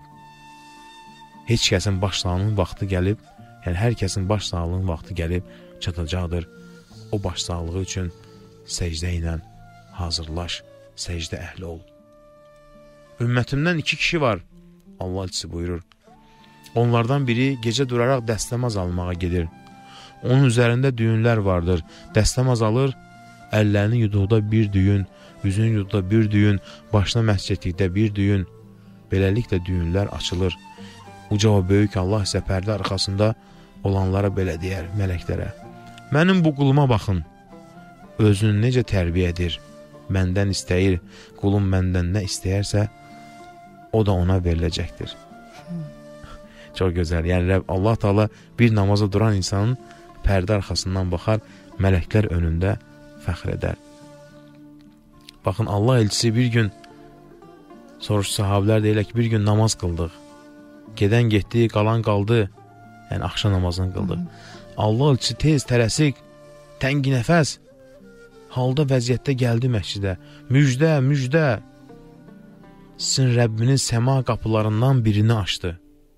Heç kəsin başsağlığının vaxtı gəlib, yəni hər kəsin başsağlığının vaxtı gəlib çatacaqdır. O başsağlığı üçün səcdə ilə hazırlaş, səcdə əhli ol. Ümmətimdən 2 kişi var, Allah elçisi buyurur. Onlardan biri gecə duraraq dəstəmaz almağa gedir. Onun üzərində düyünlər vardır. Dəstəmaz alır, əllərini yuduqda bir düyün, üzünü yuduqda bir düyün, başına məhz etdikdə bir düyün. Beləliklə düyünlər açılır. Uca o böyük Allah isə pərdə arxasında olanlara belə deyər, mələklərə. Mənim bu quluma baxın, özünü necə tərbiyə edir, məndən istəyir, qulum məndən nə istəyərsə, o da ona veriləcəkdir. Çox gözəl, yəni Allah Teala bir namaza duran insanın pərdə arxasından baxar, mələklər önündə fəxr edər. Baxın, Allah elçisi bir gün, soruş sahabilər deyirlər ki, bir gün namaz qıldıq. Gedən getdi, qalan qaldı, yəni axşam namazını qıldıq. Allah elçisi tez, tələsik, təngi nəfəs halda vəziyyətdə gəldi məscidə. Müjdə, müjdə, sizin Rəbbinin səma qapılarından birini açdı.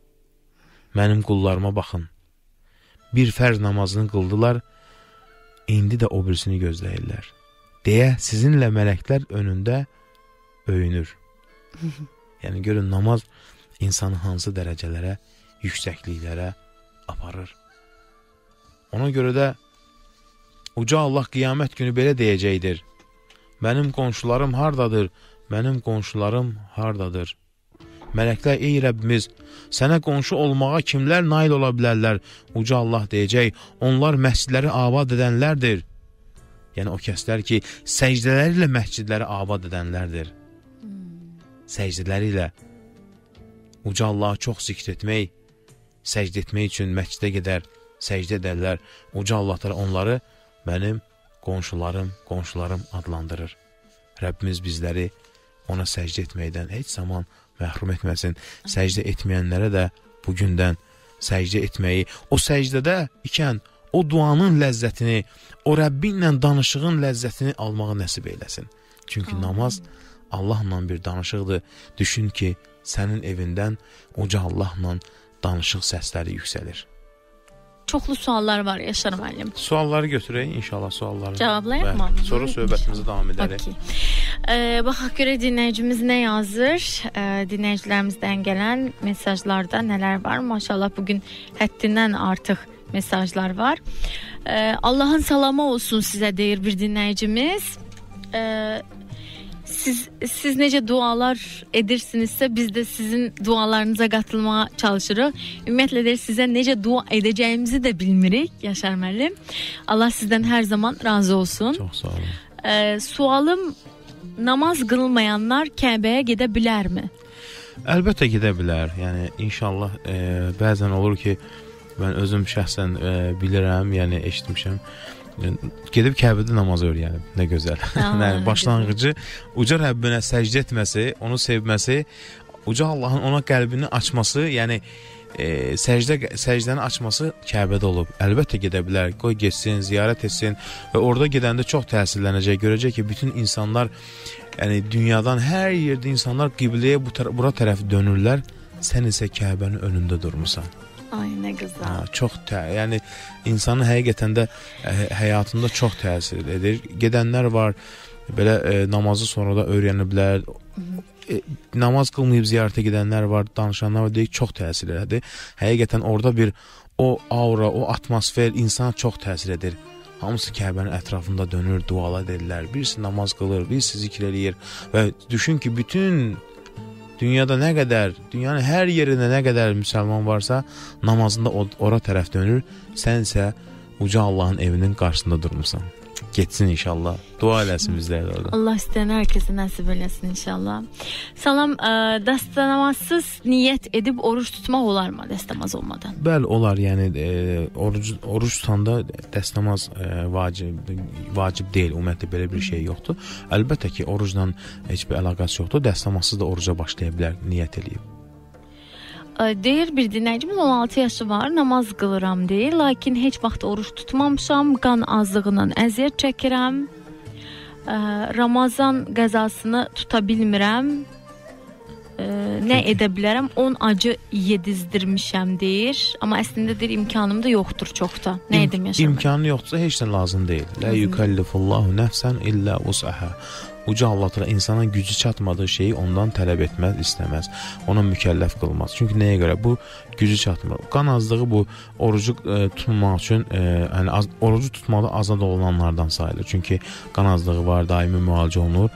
Mənim qullarıma baxın. Bir fərz namazını qıldılar, indi də o birisini gözləyirlər. Deyə sizinlə mələklər önündə öyünür. Yəni görün, namaz insanı hansı dərəcələrə, yüksəkliklərə aparır. Ona görə də Uca Allah qiyamət günü belə deyəcəkdir. Mənim qonşularım hardadır? Mənim qonşularım hardadır? Mələklər, ey Rəbbimiz, sənə qonşu olmağa kimlər nail ola bilərlər? Uca Allah deyəcək, onlar məscidləri abad edənlərdir. Yəni o kəslər ki, səcdələri ilə məscidləri abad edənlərdir. Səcdələri ilə Uca Allah'a çox zikr etmək, səcd etmək üçün məscidə gedər, səcdə edərlər. Uca Allah onları mənim qonşularım adlandırır. Rəbbimiz bizləri ona səcdə etməkdən heç zaman məhrum etməsin. Səcdə etməyənlərə də bugündən səcdə etməyi, o səcdədə ikən o duanın ləzzətini, o Rəbbinlə danışığın ləzzətini almağı nəsib eyləsin. Çünki namaz Allahla bir danışıqdır. Düşün ki, sənin evindən Uca Allahla danışıq səsləri yüksəlir. Çoxlu suallar var Yaşar müəllim. Sualları götürək, inşallah sualları. Cavablayaq mı? Sonra söhbətimizi davam edərik. Baxaq görə dinləyicimiz nə yazır? Dinləyicilərimizdən gələn mesajlarda nələr var? Maşallah bugün həddindən artıq mesajlar var. Allahın salamı olsun sizə deyir bir dinləyicimiz. Siz necə dualar edirsinizsə biz də sizin dualarınıza qatılmağa çalışırıq. Ümumiyyətlə deyir, sizə necə dua edəcəyimizi də bilmirik Yaşar müəllim. Allah sizdən hər zaman razı olsun. Çox sağ olun. Sualım, namaz qılmayanlar Kəbəyə gedə bilərmi? Əlbəttə gedə bilər. Yəni inşallah bəzən olur ki, mən özüm şəxsən bilirəm, yəni eşitmişəm. Gedib Kəbədə namaz öyrənib. Yəni, nə gözəl. Yəni başlanğıcı uca Rəbbinə səcdə etməsi, onu sevməsi, uca Allahın ona qəlbini açması, yəni səcdəni açması Kəbədə olub. Əlbəttə gedə bilər. Qoy getsin, ziyarət etsin və orada gedəndə çox təsirlənəcək. Görəcək ki, bütün insanlar, yəni dünyadan hər yerdə insanlar qibləyə bura tərəf dönürlər. Sən isə Kəbənin önündə durmusan. Ay, nə gözəl. Çox yəni insanın həqiqətən də həyatında çox təsir edir. Gedənlər var, belə namazı sonra da öyrəniblər. Namaz qılmayıb ziyarətə gedənlər var, danışanlar var, deyək, çox təsir edir. Həqiqətən orada bir o aura, o atmosfer insana çox təsir edir. Hamısı Kəbənin ətrafında dönür, dualar edirlər. Birisi namaz qılır, birisi zikr eləyir və düşün ki, bütün dünyada nə qədər, dünyanın hər yerində nə qədər müsəlman varsa, namazında ora tərəf dönür, sən isə Uca Allahın evinin qarşısında durmuşsan. getsin inşallah. Dua eləsin bizlərə orada. Allah istəyən hər kəsə nəsib eləsin inşallah. Salam, dəstəmazsız niyyət edib oruç tutmaq olarmı dəstəmaz olmadan? Bəli, olar. Yəni oruç tutanda dəstəmaz vacib deyil. Ümumiyyətlə belə bir şey yoxdur. Əlbəttə ki, orucla heç bir əlaqəsi yoxdur. Dəstəmazsız da oruca başlaya bilər, niyyət eləyib. Deyir bir dinləyicimiz 16 yaşı var, namaz qılıram deyir, lakin heç vaxt oruç tutmamışam, qan azlığından əziyyət çəkirəm, Ramazan qəzasını tuta bilmirəm, nə edə bilərəm, 10 acı yedizdirmişəm deyir, amma əslində deyir imkanım da yoxdur çoxda, nə edim yaşamda? İmkanı yoxdursa heç nə lazım deyil. Lə yükəllifullahu nəfsən illə vus'əhə. Uca Allah Teala insana gücü çatmadığı şeyi ondan tələb etməz, istəməz. Ona mükəlləf qılmaz. Çünki nəyə görə? Bu gücü çatmır. Qan azlığı bu orucu tutmaq üçün, yəni orucu tutmaqda azad olanlardan sayılır. Çünki qan azlığı var, daimi müalicə olunur.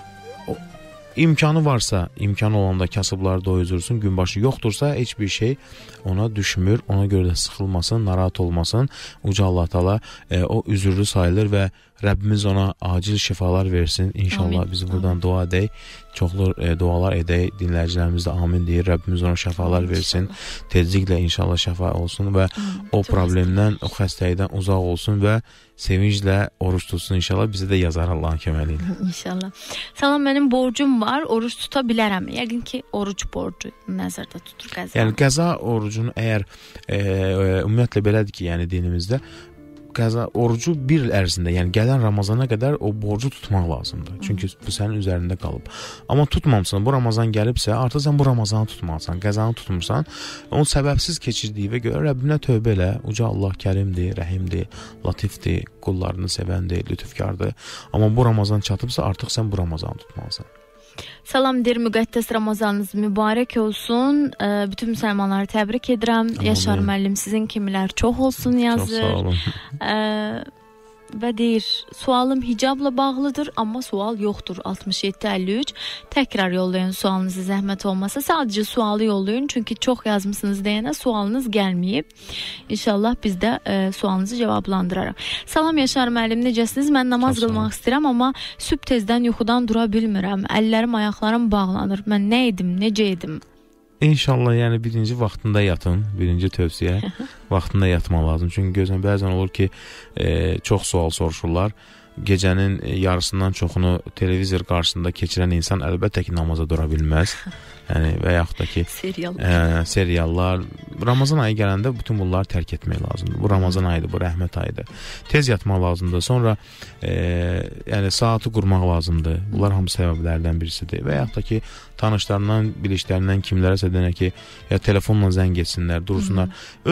İmkanı varsa, imkanı olanda kasıbları doyuzursun, günbaşı yoxdursa heç bir şey ona düşmür. Ona görə də sıxılmasın, narahat olmasın. Uca Allah Teala o üzürlü sayılır və Rəbbimiz ona acil şifalar versin. İnşallah amin. Biz buradan dua edək. Çoxlu dualar edək. Dinləyicilərimiz də amin deyir. Rəbbimiz ona şəfalar versin. Tezliklə inşallah şəfa olsun və o problemdən, o xəstəlikdən uzaq olsun və sevinclə oruç tutsun inşallah. Bizə də yazar Allahın köməyi ilə. İnşallah. Salam, mənim borcum var. Oruç tuta bilərəm. Yəqin ki, oruc borcu nəzərdə tutur qəza. Yəni qəza orucunu əgər ümumiyyətlə belədir ki, yəni dinimizdə qəza orucu bir il ərzində, yəni gələn Ramazana qədər o borcu tutmaq lazımdır. Çünki bu sənin üzərində qalıb. Amma tutmamısan, bu Ramazan gəlibsə, artıq sən bu Ramazanı tutmalısan, qəzanı tutmursan, onu səbəbsiz keçirdiyinə görə Rəbbinə tövbə elə. Uca Allah kərimdir, rəhimdir, latifdir, qullarını sevəndir, lütufkardır. Amma bu Ramazan çatıbsa, artıq sən bu Ramazanı tutmalısan. Salam deyir, müqəddəs Ramazanınız mübarək olsun. Bütün müsəlmanları təbrik edirəm. Yaşar müəllim sizin kimilər çox olsun yazır. Çox sağ olun. Və deyir, sualım hicabla bağlıdır, amma sual yoxdur. 6753. Təkrar yollayın sualınızı zəhmət olmasa. Sadəcə sualı yollayın, çünki çox yazmışsınız deyənə sualınız gəlməyib. İnşallah biz də sualınızı cavablandırarıq. Salam Yaşar müəllim, necəsiniz? Mən namaz qılmaq istəyirəm, amma sübh tezdən yuxudan dura bilmirəm. Əllərim, ayaqlarım bağlanır. Mən nə edim, necə edim? İnşallah, yəni birinci vaxtında yatın, birinci tövsiyə vaxtında yatmaq lazım. Çünki gözən bəzən olur ki, çox sual soruşurlar. Gecənin yarısından çoxunu televizor qarşısında keçirən insan əlbəttə ki, namaza dura bilməz. Yəni və yaxud da ki, seriallar. Ramazan ayı gələndə bütün bunları tərk etmək lazımdır. Bu Ramazan ayıdır, bu rəhmət ayıdır. Tez yatmaq lazımdır. Sonra yəni saatı qurmaq lazımdır. Bunlar hamı səbəblərdən birisidir. Və yaxud da ki, tanışlarından, bilişlərindən kimlərəsə denək ki, ya telefonla zəng etsinlər, dursunlar.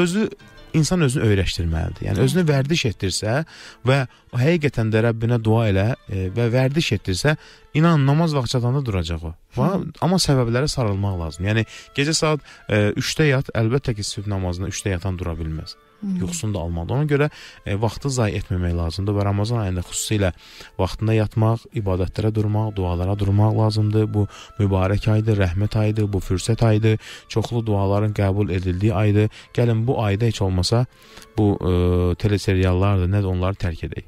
İnsan özünü öyrəşdirməlidir. Yəni özünü vərdiş etdirsə və həqiqətən də Rəbbinə dua elə və vərdiş etdirsə, inan namaz vaxt çatanda duracaq o. Amma səbəblərə sarılmaq lazım. Yəni gecə saat 3-də yat, əlbəttə ki, sübh namazında 3-də yatan dura bilməz. Yuxusunu da almalıdır. Ona görə vaxtı zayi etməmək lazımdır və Ramazan ayında xüsusilə vaxtında yatmaq, ibadətlərə durmaq, dualara durmaq lazımdır. Bu mübarək aydır, rəhmət aydır, bu fürsət aydır, çoxlu duaların qəbul edildiyi aydır. Gəlin bu ayda heç olmasa bu teleseriallardır, nə də onları tərk edək.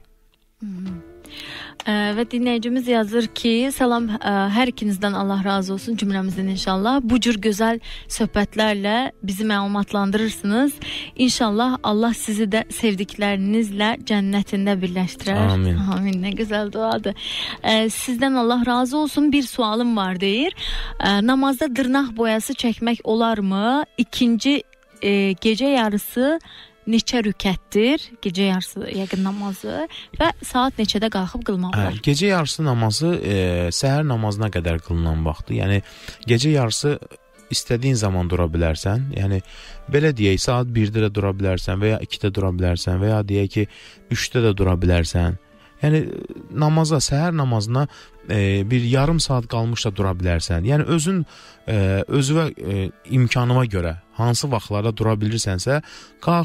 Və dinləyicimiz yazır ki, salam, hər ikinizdən Allah razı olsun, cümləmizdən inşallah. Bu cür gözəl söhbətlərlə bizi məlumatlandırırsınız. İnşallah Allah sizi də sevdiklərinizlə cənnətində birləşdirər. Amin. Amin, nə gözəl duadır. Sizdən Allah razı olsun, bir sualım var deyir. Namazda dırnaq boyası çəkmək olarmı? İkinci gecə yarısı neçə rükətdir, gecə yarısı yəqin namazı və saat neçədə qalxıb qılmaq olar? Gecə yarısı namazı səhər namazına qədər qılınan vaxtdır. Yəni gecə yarısı istədiyin zaman dura bilərsən. Yəni belə deyək, saat 1-də də dura bilərsən və ya 2-də dura bilərsən və ya deyək ki, 3-də də dura bilərsən. Yəni namaza, səhər namazına bir yarım saat qalmış da dura bilərsən. Yəni özünə imkanıma görə hansı vaxtlarda dura bilirsənsə, qalx,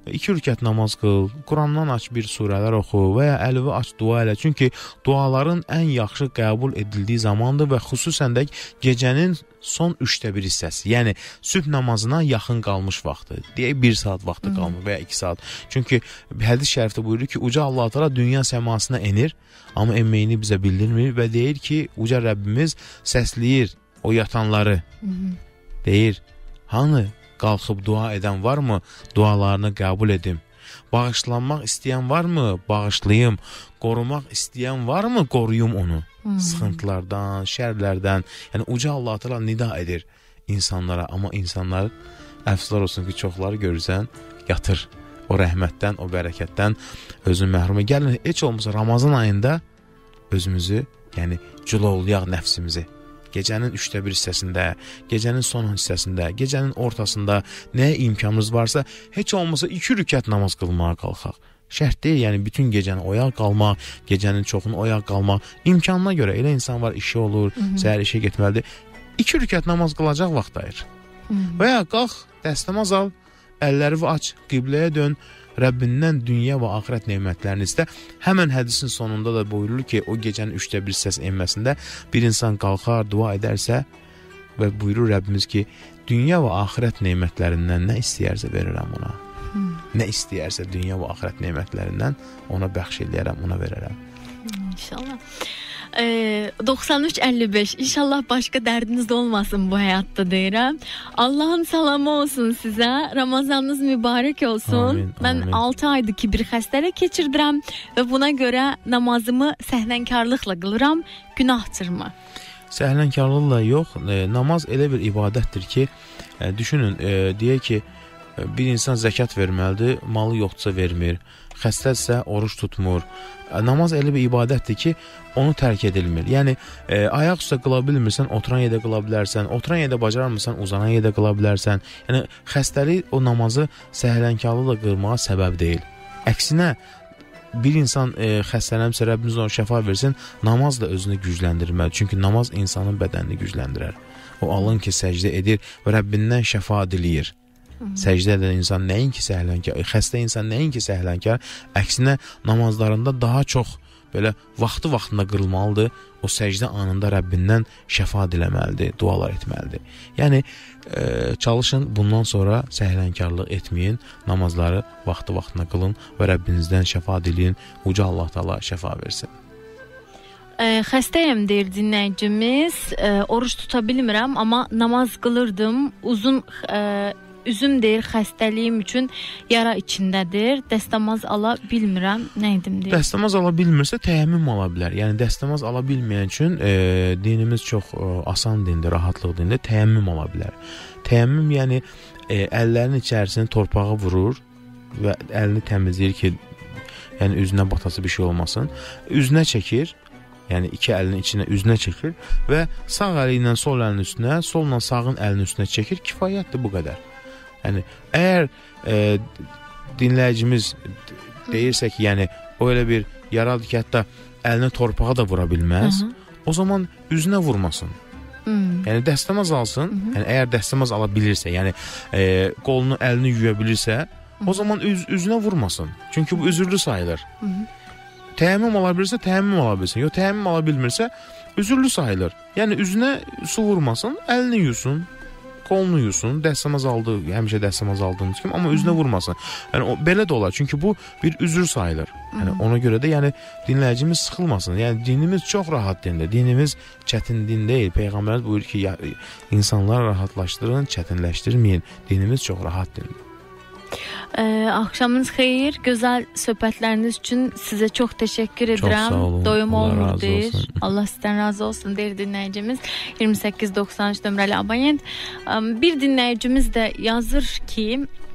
2 rükət namaz qıl, Qurandan aç bir surələr oxu və ya əlvi aç dua elə. Çünki duaların ən yaxşı qəbul edildiyi zamandır və xüsusən də gecənin son 1/3 hissəsi. Yəni sübh namazına yaxın qalmış vaxtı. Deyək 1 saat vaxtı qalmış və ya 2 saat. Çünki hədis şərifdə buyurur ki, uca Allah Teala dünya səmasına enir, amma enməyini bizə bildirmir və deyir ki, uca Rəbbimiz səsləyir o yatanları. Deyir, hanı qalxıb dua edən varmı? Dualarını qəbul edim. Bağışlanmaq istəyən varmı? Bağışlayım. Qorumaq istəyən varmı? Qoruyum onu. Sıxıntılardan, şərlərdən. Yəni uca Allah Teala nida edir insanlara, amma insanlar əfsuslar olsun ki, çoxları görürsən, yatır. O rəhmətdən, o bərəkətdən özünü məhrum. Gəlin, heç olmasa Ramazan ayında özümüzü, yəni cülovlayaq nəfsimizi. Gecənin 1/3 hissəsində, gecənin son hissəsində, gecənin ortasında nəyə imkanımız varsa, heç olmasa 2 rükət namaz qılmağa qalxaq. Şərt deyil, yəni bütün gecəni oyaq qalmaq, gecənin çoxunu oyaq qalmaq. İmkanına görə elə insan var, işi olur, səhər işə getməlidir. 2 rükət namaz qılacaq vaxt ayır. Və ya qalx, dəstəmaz al, əlləri aç, qibləyə dön, Rəbbindən dünya və axirət nemətlərini istə. Həmən hədisin sonunda da buyurulur ki, o gecənin 1/3 hissəsi enməsində bir insan qalxar, dua edərsə və buyurur Rəbbimiz ki, dünya və axirət nemətlərindən nə istəyərsə verirəm ona. Nə istəyərsə dünya və axirət nemətlərindən ona bəxş eləyərəm, ona verərəm. İnşallah. 93-55 İnşallah başqa dərdiniz olmasın bu həyatda deyirəm. Allahın salamı olsun sizə. Ramazanınız mübarək olsun. Amin, mən amin. 6 aydır ki bir xəstəlik keçirdirəm və buna görə namazımı səhlənkarlıqla qılıram. Günahtırmı? Səhlənkarlıqla yox, namaz elə bir ibadətdir ki, düşünün, deyək ki, bir insan zəkat verməlidir, malı yoxdursa vermir, xəstədirsə oruç tutmur. Namaz elə bir ibadətdir ki, onu tərk edilmir. Yəni, ayaq üstə qıla bilmirsən, oturan yerdə qıla bilərsən, oturan yerdə bacarmırsan, uzanan yerdə qıla bilərsən. Yəni, xəstəlik o namazı səhlənkarlıqla qılmağa səbəb deyil. Əksinə, bir insan xəstələnirsə, Rəbbimiz ona şəfa versin, namaz da özünü gücləndirməli. Çünki namaz insanın bədənini gücləndirər. O alın ki, səcdə edir və Rəbbindən şəfa diləyir. Səcdə edən insan nəinki səhlənkar, xəstə insan nəinki səhlənkar, əksinə namazlarında daha çox belə vaxtında qırılmalıdır. O səcdə anında Rəbbindən şəfa diləməlidir, dualar etməlidir. Yəni, çalışın bundan sonra səhlənkarlıq etməyin, namazları vaxtına qılın və Rəbbinizdən şəfa diləyin, uca Allah Teala şəfa versin. Xəstəyəm deyir dinləyicimiz, oruç tuta bilmirəm, amma namaz qılırdım, üzüm deyir xəstəliyim üçün yara içindədir, dəstəmaz ala bilmirəm, nə edim deyir. Dəstəmaz ala bilmirsə təyəmmüm ala bilər. Yəni dəstəmaz ala bilməyən üçün dinimiz çox asan dindir, rahatlıq dindir, təyəmmüm ala bilər. Təyəmmüm yəni əllərinin içərisini torpağa vurur və əlini təmizləyir ki, yəni üzünə batası bir şey olmasın. Üzünə çəkir, yəni iki əlinin içinə üzünə çəkir və sağ əli ilə sol əlinin üstünə, solla sağın əlinin üstünə çəkir, kifayətdir bu qədər. Yəni, əgər dinləyicimiz deyirsə ki, yəni, o elə bir yaradır ki, hətta əlini torpağa da vura bilməz, o zaman üzünə vurmasın. Yəni, dəstəmaz alsın, yəni, əgər dəstəmaz ala bilirsə, yəni, qolunu, əlini yuya bilirsə, o zaman üzünə vurmasın. Çünki bu üzürlü sayılır. Təyəmmüm ala bilirsə, təyəmmüm ala bilsin. Yox, təyəmmüm ala bilmirsə, üzürlü sayılır. Yəni, üzünə su vurmasın, əlini yusun. Qolunu yusun, dəstəmaz aldı, həmişə dəstəmaz aldığımız kimi, amma üzünə vurmasın. Yəni, belə də olar, çünki bu bir üzür sayılır. Yəni, ona görə də yəni, dinləyicimiz sıxılmasın. Yəni, dinimiz çox rahat dindir. Dinimiz çətin din deyil. Peyğəmbərimiz buyurur ki, insanlar rahatlaşdırın, çətinləşdirməyin. Dinimiz çox rahat dindir. Axşamınız xeyir, gözəl söhbətləriniz üçün sizə çox təşəkkür edirəm. Çox sağ olun. Doyum olmur deyir. Allah sizdən razı olsun deyir dinləyicimiz. 2893 nömrəli abonent. Bir dinləyicimiz də yazır ki,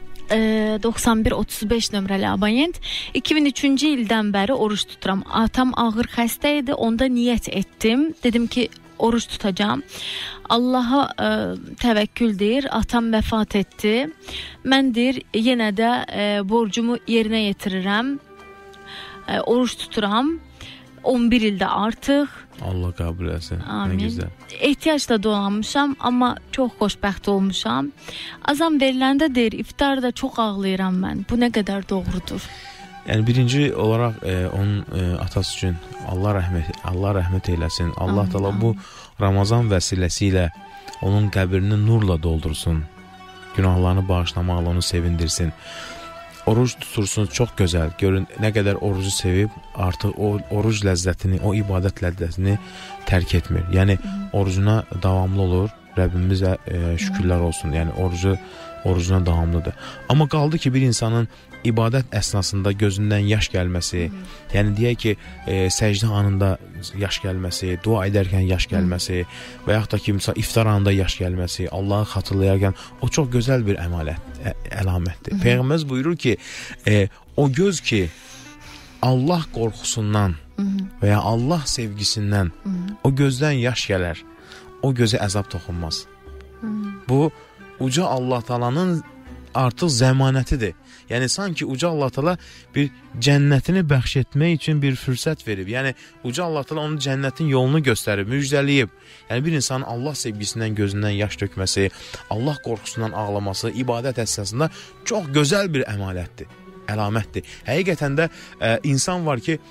9135 nömrəli abonent. 2003-cü ildən bəri oruç tuturam. Atam ağır xəstə idi, onda niyyət etdim. Dedim ki, oruç tutacağım. Allaha təvəkkül deyir. Atam vəfat etdi. Mən deyir, yenə də borcumu yerinə yetirirəm. Oruç tuturam. 11 ildə artıq. Allah qəbul etsin. Amin. Nə gözəl. Ehtiyacla dolanmışam, amma çox xoşbəxt olmuşam. Azam veriləndə deyir, iftarda çox ağlayıram mən. Bu nə qədər doğrudur? Yəni birinci olaraq onun atası üçün Allah rəhmət eyləsin. Allah təala bu Ramazan vəsiləsi onun qəbrini nurla doldursun. Günahlarını bağışlamaqla onu sevindirsin. Oruç tutursunuz, çox gözəl. Görün nə qədər orucu sevib, artıq o oruc ləzzətini, o ibadət ləzzətini tərk etmir. Yəni orucuna davamlı olur. Rəbbimizə şükürlər olsun. Yəni orucuna davamlıdır. Amma qaldı ki, bir insanın ibadət əsnasında gözündən yaş gəlməsi, yəni deyək ki, səcdə anında yaş gəlməsi, dua edərkən yaş gəlməsi və yaxud da ki, iftar anında yaş gəlməsi, Allahı xatırlayarkən o çox gözəl bir əlamətdir. Peyğəmbər buyurur ki, o göz ki, Allah qorxusundan və ya Allah sevgisindən o gözdən yaş gələr, o gözə əzab toxunmaz. Bu, uca Allah Taala'nın artıq zəmanətidir. Yəni sanki uca Allah Taala bir cənnətini bəxş etmək üçün bir fürsət verib. Yəni uca Allah Taala onun cənnətin yolunu göstərib, müjdələyib. Yəni bir insanın Allah sevgisindən gözündən yaş tökməsi, Allah qorxusundan ağlaması ibadət əsasında çox gözəl bir əlamətdir. Həqiqətən də insan var ki,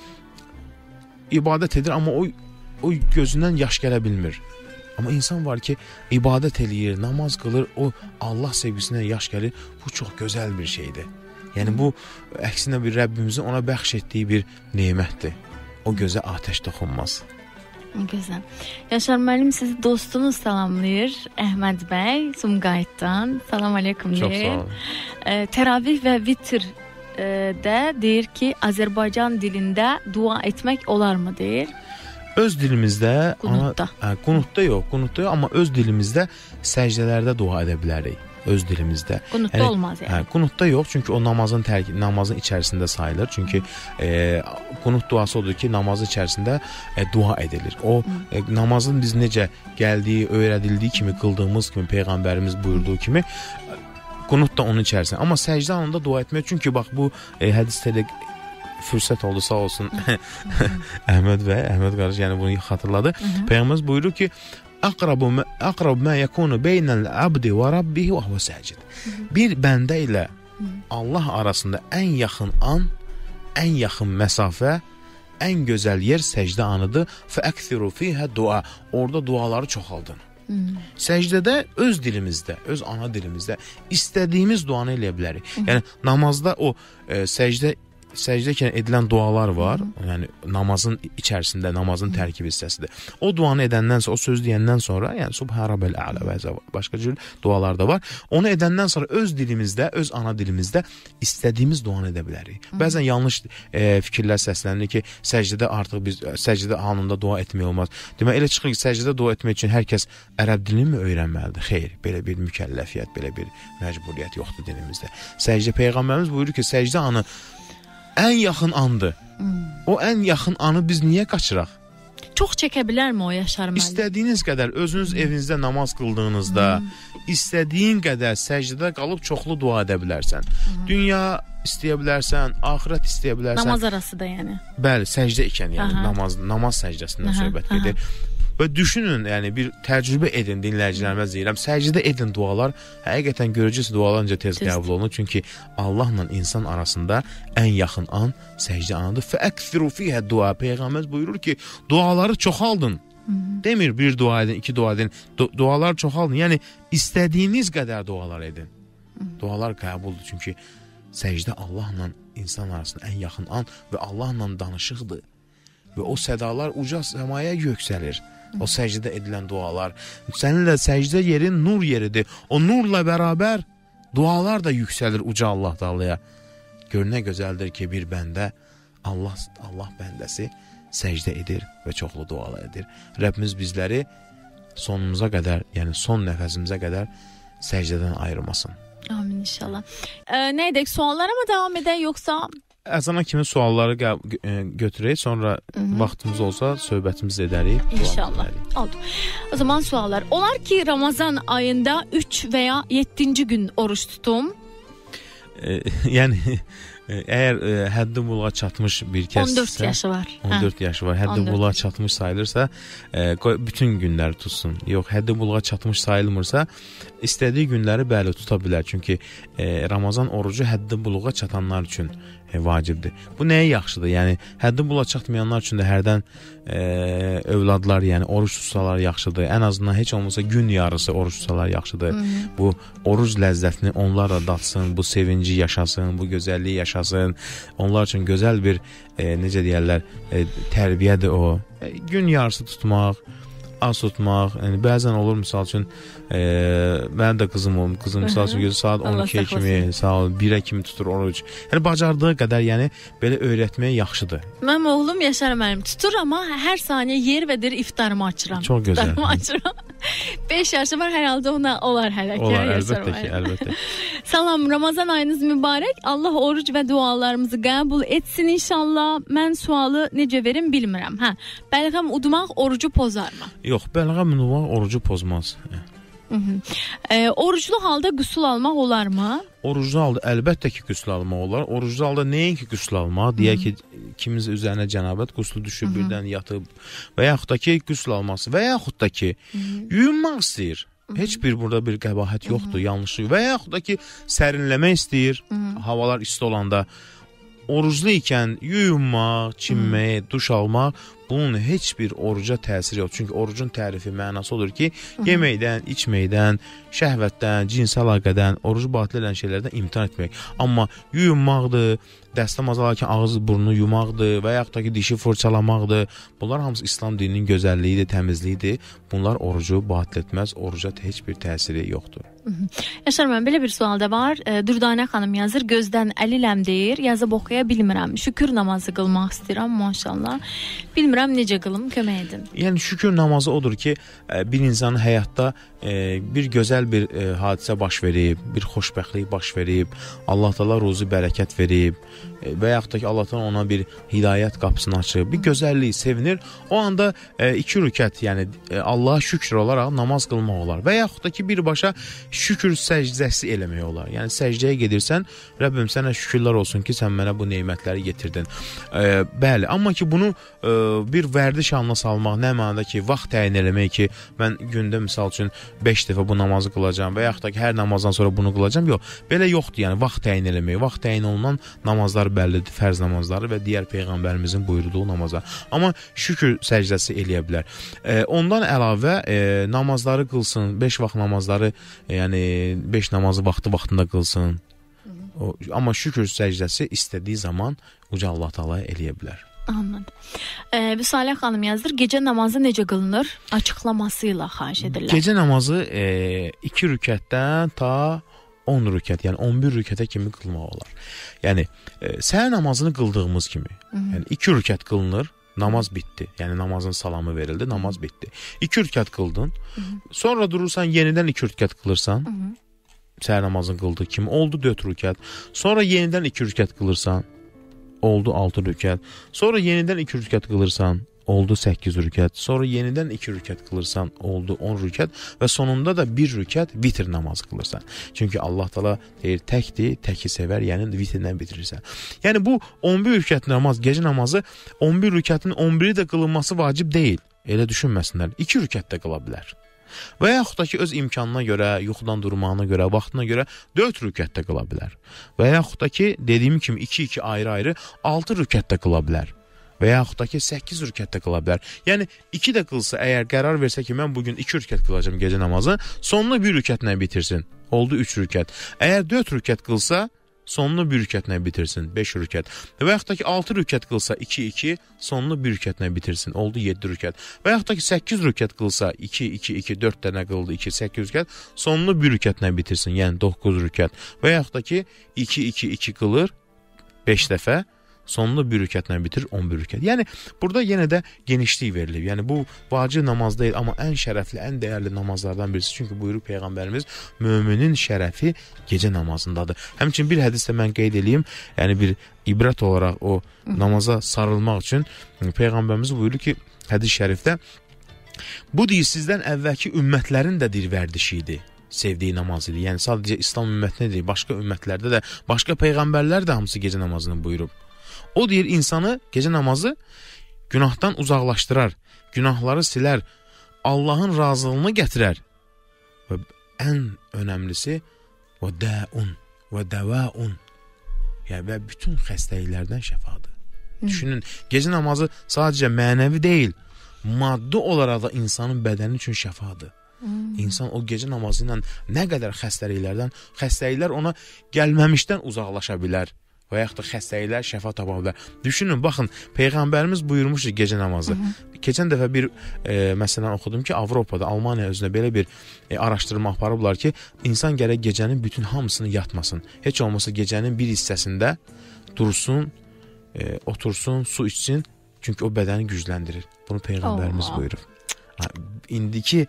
ibadət edir, amma o gözündən yaş gələ bilmir. Amma insan var ki, ibadət eləyir, namaz qılır, o Allah sevgisindən yaş gəlir. Bu çox gözəl bir şeydir. Yəni bu, əksinə bir Rəbbimizin ona bəxş etdiyi bir nemətdir. O gözə atəş toxunmaz. Gözəl. Yaşar müəllim sizi dostunuz salamlayır. Əhməd bəy, Sumqayıtdan. Salam aleykum deyir. Çox sağ olun. Təravih və vitr də deyir ki, Azərbaycan dilində dua etmək olarmı deyir. Öz dilimizdə, qunutda yox, amma öz dilimizdə səcdələrdə dua edə bilərik. Öz dilimizdə. Qunutda olmaz yəni. Qunutda yox, çünki o namazın içərisində sayılır. Çünki qunut duası odur ki, namazın içərisində dua edilir. O namazın biz necə gəldiyi, öyrədildiyi kimi, qıldığımız kimi, Peyğəmbərimiz buyurduğu kimi qunut da onun içərisində. Amma səcdə anında dua etmək, çünki bax bu hədisdə fürsət oldu, sağ olsun Əhməd qardaş yəni bunu xatırladı. Peyğəmbər buyurur ki, Aqrab ma yakunu beynəl abdi və rabbihi və huve səcid. Bir bəndə ilə Allah arasında ən yaxın an, ən yaxın məsafə, ən gözəl yer səcdə anıdır. Fəəkthiru fiyhə dua. Orada duaları çoxaldın. Səcdədə öz dilimizdə, öz ana dilimizdə istədiyimiz duanı eləyə bilərik. Yəni namazda o səcdəkən edilən dualar var. Yəni namazın içərisində, namazın tərkib hissəsidir. O duanı edəndən sonra, o söz deyəndən sonra, yəni Subhanəbəl əla və başqa cür dualar da var. Onu edəndən sonra öz dilimizdə, öz ana dilimizdə istədiyimiz duanı edə bilərik. Bəzən yanlış fikirlər səslənir ki, səcdədə artıq biz səcdə anında dua etmək olmaz. Demək elə çıxır ki, səcdədə dua etmək üçün hər kəs ərəb dilini mi öyrənməlidir? Xeyr, belə bir mükəlləfiyyət, belə bir məcburiyyət yoxdur dinimizdə. Səcdə Peyğəmbərimiz buyurur ki, səcdə anı ən yaxın andır. O ən yaxın anı biz niyə qaçıraq? Çox çəkə bilərmi o Yaşar müəllim? İstədiyiniz qədər özünüz evinizdə namaz qıldığınızda, istədiyin qədər səcdədə qalıb çoxlu dua edə bilərsən. Dünya istəyə bilərsən, axirət istəyə bilərsən. Namaz arası da yəni. Bəli, səcdə ikən, yəni namaz səcdəsindən söhbət gedir. Və düşünün, yəni bir təcrübə edin, dinləyicilərimə deyirəm, səcdə edin dualar, həqiqətən görəcəksiniz dualar necə tez qəbul olunur. Çünki Allahla insan arasında ən yaxın an səcdə anıdır. Fəəkthiru fiyhə dua. Peyğəmbər buyurur ki, duaları çoxaldın. Demir bir dua edin, iki dua edin. Dualar çoxaldın. Yəni istədiyiniz qədər dualar edin. Dualar qəbuldur. Çünki səcdə Allahla insan arasında ən yaxın an və Allahla danışıqdır. Və o sədalar uca səmaya yüksəlir. O səcdə edilən dualar. Səninlə səcdə yerin nur yeridir. O nurla bərabər dualar da yüksəlir uca Allah Taala'ya. Gör nə gözəldir ki, bir bəndə Allah bəndəsi səcdə edir və çoxlu dualar edir. Rəbbimiz bizləri sonumuza qədər, yəni son nəfəsimizə qədər səcdədən ayırmasın. Amin inşallah. Nə edək, suallara mı devam edək yoxsa? Əzana kimi sualları götürək, sonra vaxtımız olsa söhbətimizi edərik. İnşallah. Oldu. O zaman suallar. Olar ki Ramazan ayında 3 veya 7. gün oruç tutum? Yəni Əgər həddi buluğa çatmış bir kəssə, 14 yaşı var. 14 yaşı var. Həddi buluğa çatmış sayılırsa, bütün günləri tutsun. Yox, həddi buluğa çatmış sayılmırsa, istədiyi günləri bəli tuta bilər. Çünki Ramazan orucu həddi buluğa çatanlar üçün vacibdir. Bu nəyə yaxşıdır? Yəni həddi buluğa çatmayanlar üçün də hərdən övladlar, yəni oruç tutsalar yaxşıdır. Ən azından heç olmasa gün yarısı oruç tutsalar yaxşıdır. Bu oruc ləzzətini onlar da datsın, bu sevinci yaşasın, bu gözəlliyi yaşasın. Onlar üçün gözəl bir necə deyirlər, tərbiyədir o. Gün yarısı tutmaq, az tutmaq. Yəni bəzən olur misal üçün mənim də qızım olub. Qızım misal üçün gözü saat 12-yə kimi, saat 1-ə kimi tutur oruc. Yəni bacardığı qədər, yəni belə öyrətmək yaxşıdır. Mənim oğlum Yaşar müəllim tutur, amma hər saniyə yer və deyir iftarımı açıram. Çox gözəl. İftarımı açıram. 5 yaşı var, hər halda ona olar hələ ki. Olar, əlbəttə ki, əlbəttə. Salam, Ramazan ayınız mübarək. Allah oruc və dualarımızı qəbul etsin inşallah. Mən sualı necə verim bilmirəm. Bəlğəm udmaq orucu pozarmı? Yox, bəlğəm udmaq orucu pozmaz. Oruclu halda qüsul almaq olarmı? Oruclu halda əlbəttə ki, qüsul almaq olar. Oruclu halda nəinki qüsul almaq, deyək ki, kimimiz üzərinə cənabət qüslu düşüb, birdən yatıb və yaxud da ki, qüsul alması və yaxud da ki, yuyunmaq istəyir. Heç bir burada bir qəbahət yoxdur, yanlışlıq. Və yaxud da ki, sərinləmək istəyir, havalar isti olanda. Oruclu ikən yuyunmaq, çinmək, duş almaq, bunun heç bir oruca təsiri yox. Çünki orucun tərifi, mənası odur ki, yeməkdən, içməkdən, şəhvətdən, cinsi əlaqədən, orucu batil edən şeylərdən imtina etmək. Amma yuyunmaqdır, dəstəmaz alarkən ağzı burnunu yumaqdır və yaxud da ki, dişi fırçalamaqdır. Bunlar hamısı İslam dininin gözəlliyidir, təmizliyidir. Bunlar orucu batil etməz, oruca heç bir təsiri yoxdur. Yaşar müəllim, belə bir sual da var. Dürdanə xanım yazır, gözdən əliləm deyir, yazıb oxuya bilmirəm. Şükür namazı qılmaq istəyirəm, maşallah. Bilmirəm necə qılım, kömək edin. Yəni şükür namazı odur ki, bir insanın həyatda bir gözəl bir hadisə baş verib, bir xoşbəxtlik baş verib, Allah Taala ruzi bərəkət verib və yaxud da ki, Allah Taala ona bir hidayət qapısını açıb, bir gözəllik sevinir. O anda 2 rükət, yəni Allaha şükür olaraq namaz qılmaq olar və yaxud da ki, birbaşa şükür səcdəsi eləmək olar. Yəni səcdəyə gedirsən, Rəbbim sənə şükürlər olsun ki, sən mənə bu nemətləri getirdin. Bəli, amma ki, bunu bir vərdiş halına salmaq, nə mənada ki, vaxt təyin eləmək ki, mən gündə misal üçün 5 dəfə bu namazı qılacağam və yaxud da ki, hər namazdan sonra bunu qılacağam. Yox, belə yoxdur, yəni vaxt təyin eləmək. Vaxt təyin olunan namazlar bəllidir, fərz namazları və digər Peyğəmbərimizin buyurduğu namazlar. Amma şükür səcdəsi eləyə bilər. Ondan əlavə namazları qılsın, 5 vaxt namazları, yəni 5 namazı vaxtında qılsın. Amma şükür səcdəsi istədiyi zaman Uca Allah Taala eləyə bilər. Anladım. Vüsalə xanım yazdır, gecə namazı necə qılınır? Açıqlaması ilə xahiş edirlər. Gecə namazı 2 rükətdən ta 10 rükət, yəni 11 rükətə kimi qılmaq olar. Yəni səhər namazını qıldığımız kimi, yəni 2 rükət qılınır, namaz bitdi. Yəni namazın salamı verildi, namaz bitdi. 2 rükət qıldın, sonra durursan yenidən 2 rükət qılırsan, səhər namazını qıldığı kimi oldu 4 rükət. Sonra yenidən 2 rükət qılırsan, oldu 6 rükət. Sonra yenidən 2 rükət qılırsan, oldu 8 rükət. Sonra yenidən 2 rükət qılırsan, oldu 10 rükət və sonunda da 1 rükət vitr namazı qılırsan. Çünki Allah Taala deyir, təkdir, təki sevər, yəni vitrdən bitirirsən. Yəni bu 11 rükət namaz, gecə namazı 11 rükətin 11-i də qılınması vacib deyil. Elə düşünməsinlər. 2 rükət də qıla bilər. Və yaxud da ki, öz imkanına görə, yuxudan durmağına görə, vaxtına görə 4 rükət də qıla bilər. Və yaxud da ki, dediyim kimi 2-2 ayrı-ayrı 6 rükət də qıla bilər. Və yaxud da ki, 8 rükət də qıla bilər. Yəni 2 də qılsa, əgər qərar versə ki, mən bugün 2 rükət qılacağım gecə namazı, sonunu 1 rükətlə bitirsin. Oldu 3 rükət. Əgər 4 rükət qılsa, sonunu 1 rükətlə bitirsin, 5 rükət. Və yaxud da ki, 6 rükət qılsa 2-2, sonunu 1 rükətlə bitirsin, oldu 7 rükət. Və yaxud da ki, 8 rükət qılsa 2-2-2, 4 dənə qıldı, 2-8 rükət, sonunu 1 rükətlə bitirsin, yəni 9 rükət. Və yaxud da ki, 2-2-2 qılır 5 dəfə, sonunu 1 rükətlə bitir, 11 rükət. Yəni, burada yenə də genişlik verilib. Yəni, bu vacib namaz deyil, amma ən şərəfli, ən dəyərli namazlardan birisi. Çünki buyurub Peyğəmbərimiz, müminin şərəfi gecə namazındadır. Həmçinin bir hədisdə mən qeyd edeyim, yəni bir ibrət olaraq o namaza sarılmaq üçün Peyğəmbərimiz buyurur ki, hədis şərifdə, bu deyir, sizdən əvvəlki ümmətlərin də deyir vərdişi idi. sevdiyi namaz idi. Yəni sadəcə İslam ümmətinə deyil, başqa ümmətlərdə də, başqa peyğəmbərlər də hamısı gecə namazını buyurub. O deyir, insanı gecə namazı günahdan uzaqlaşdırar, günahları silər, Allahın razılığını gətirər. Və ən önəmlisi və dəun və dəvaun, yəni və bütün xəstəliklərdən şəfadır. Düşünün, gecə namazı sadəcə mənəvi deyil, maddi olaraq da insanın bədəni üçün şəfadır. İnsan o gecə namazı ilə nə qədər xəstəliklər ona gəlməmişdən uzaqlaşa bilər və yaxud da xəstəliklər şəfa tapa bilər. Düşünün, baxın, Peyğəmbərimiz buyurmuşdu gecə namazı. Keçən dəfə bir məsələn oxudum ki, Avropada, Almaniya özünə belə bir araşdırma aparıblar ki, insan gərək gecənin bütün hamısını yatmasın. Heç olmasa gecənin bir hissəsində dursun, otursun, su içsin, çünki o bədəni gücləndirir. Bunu Peyğəmbərimiz buyurur. İndiki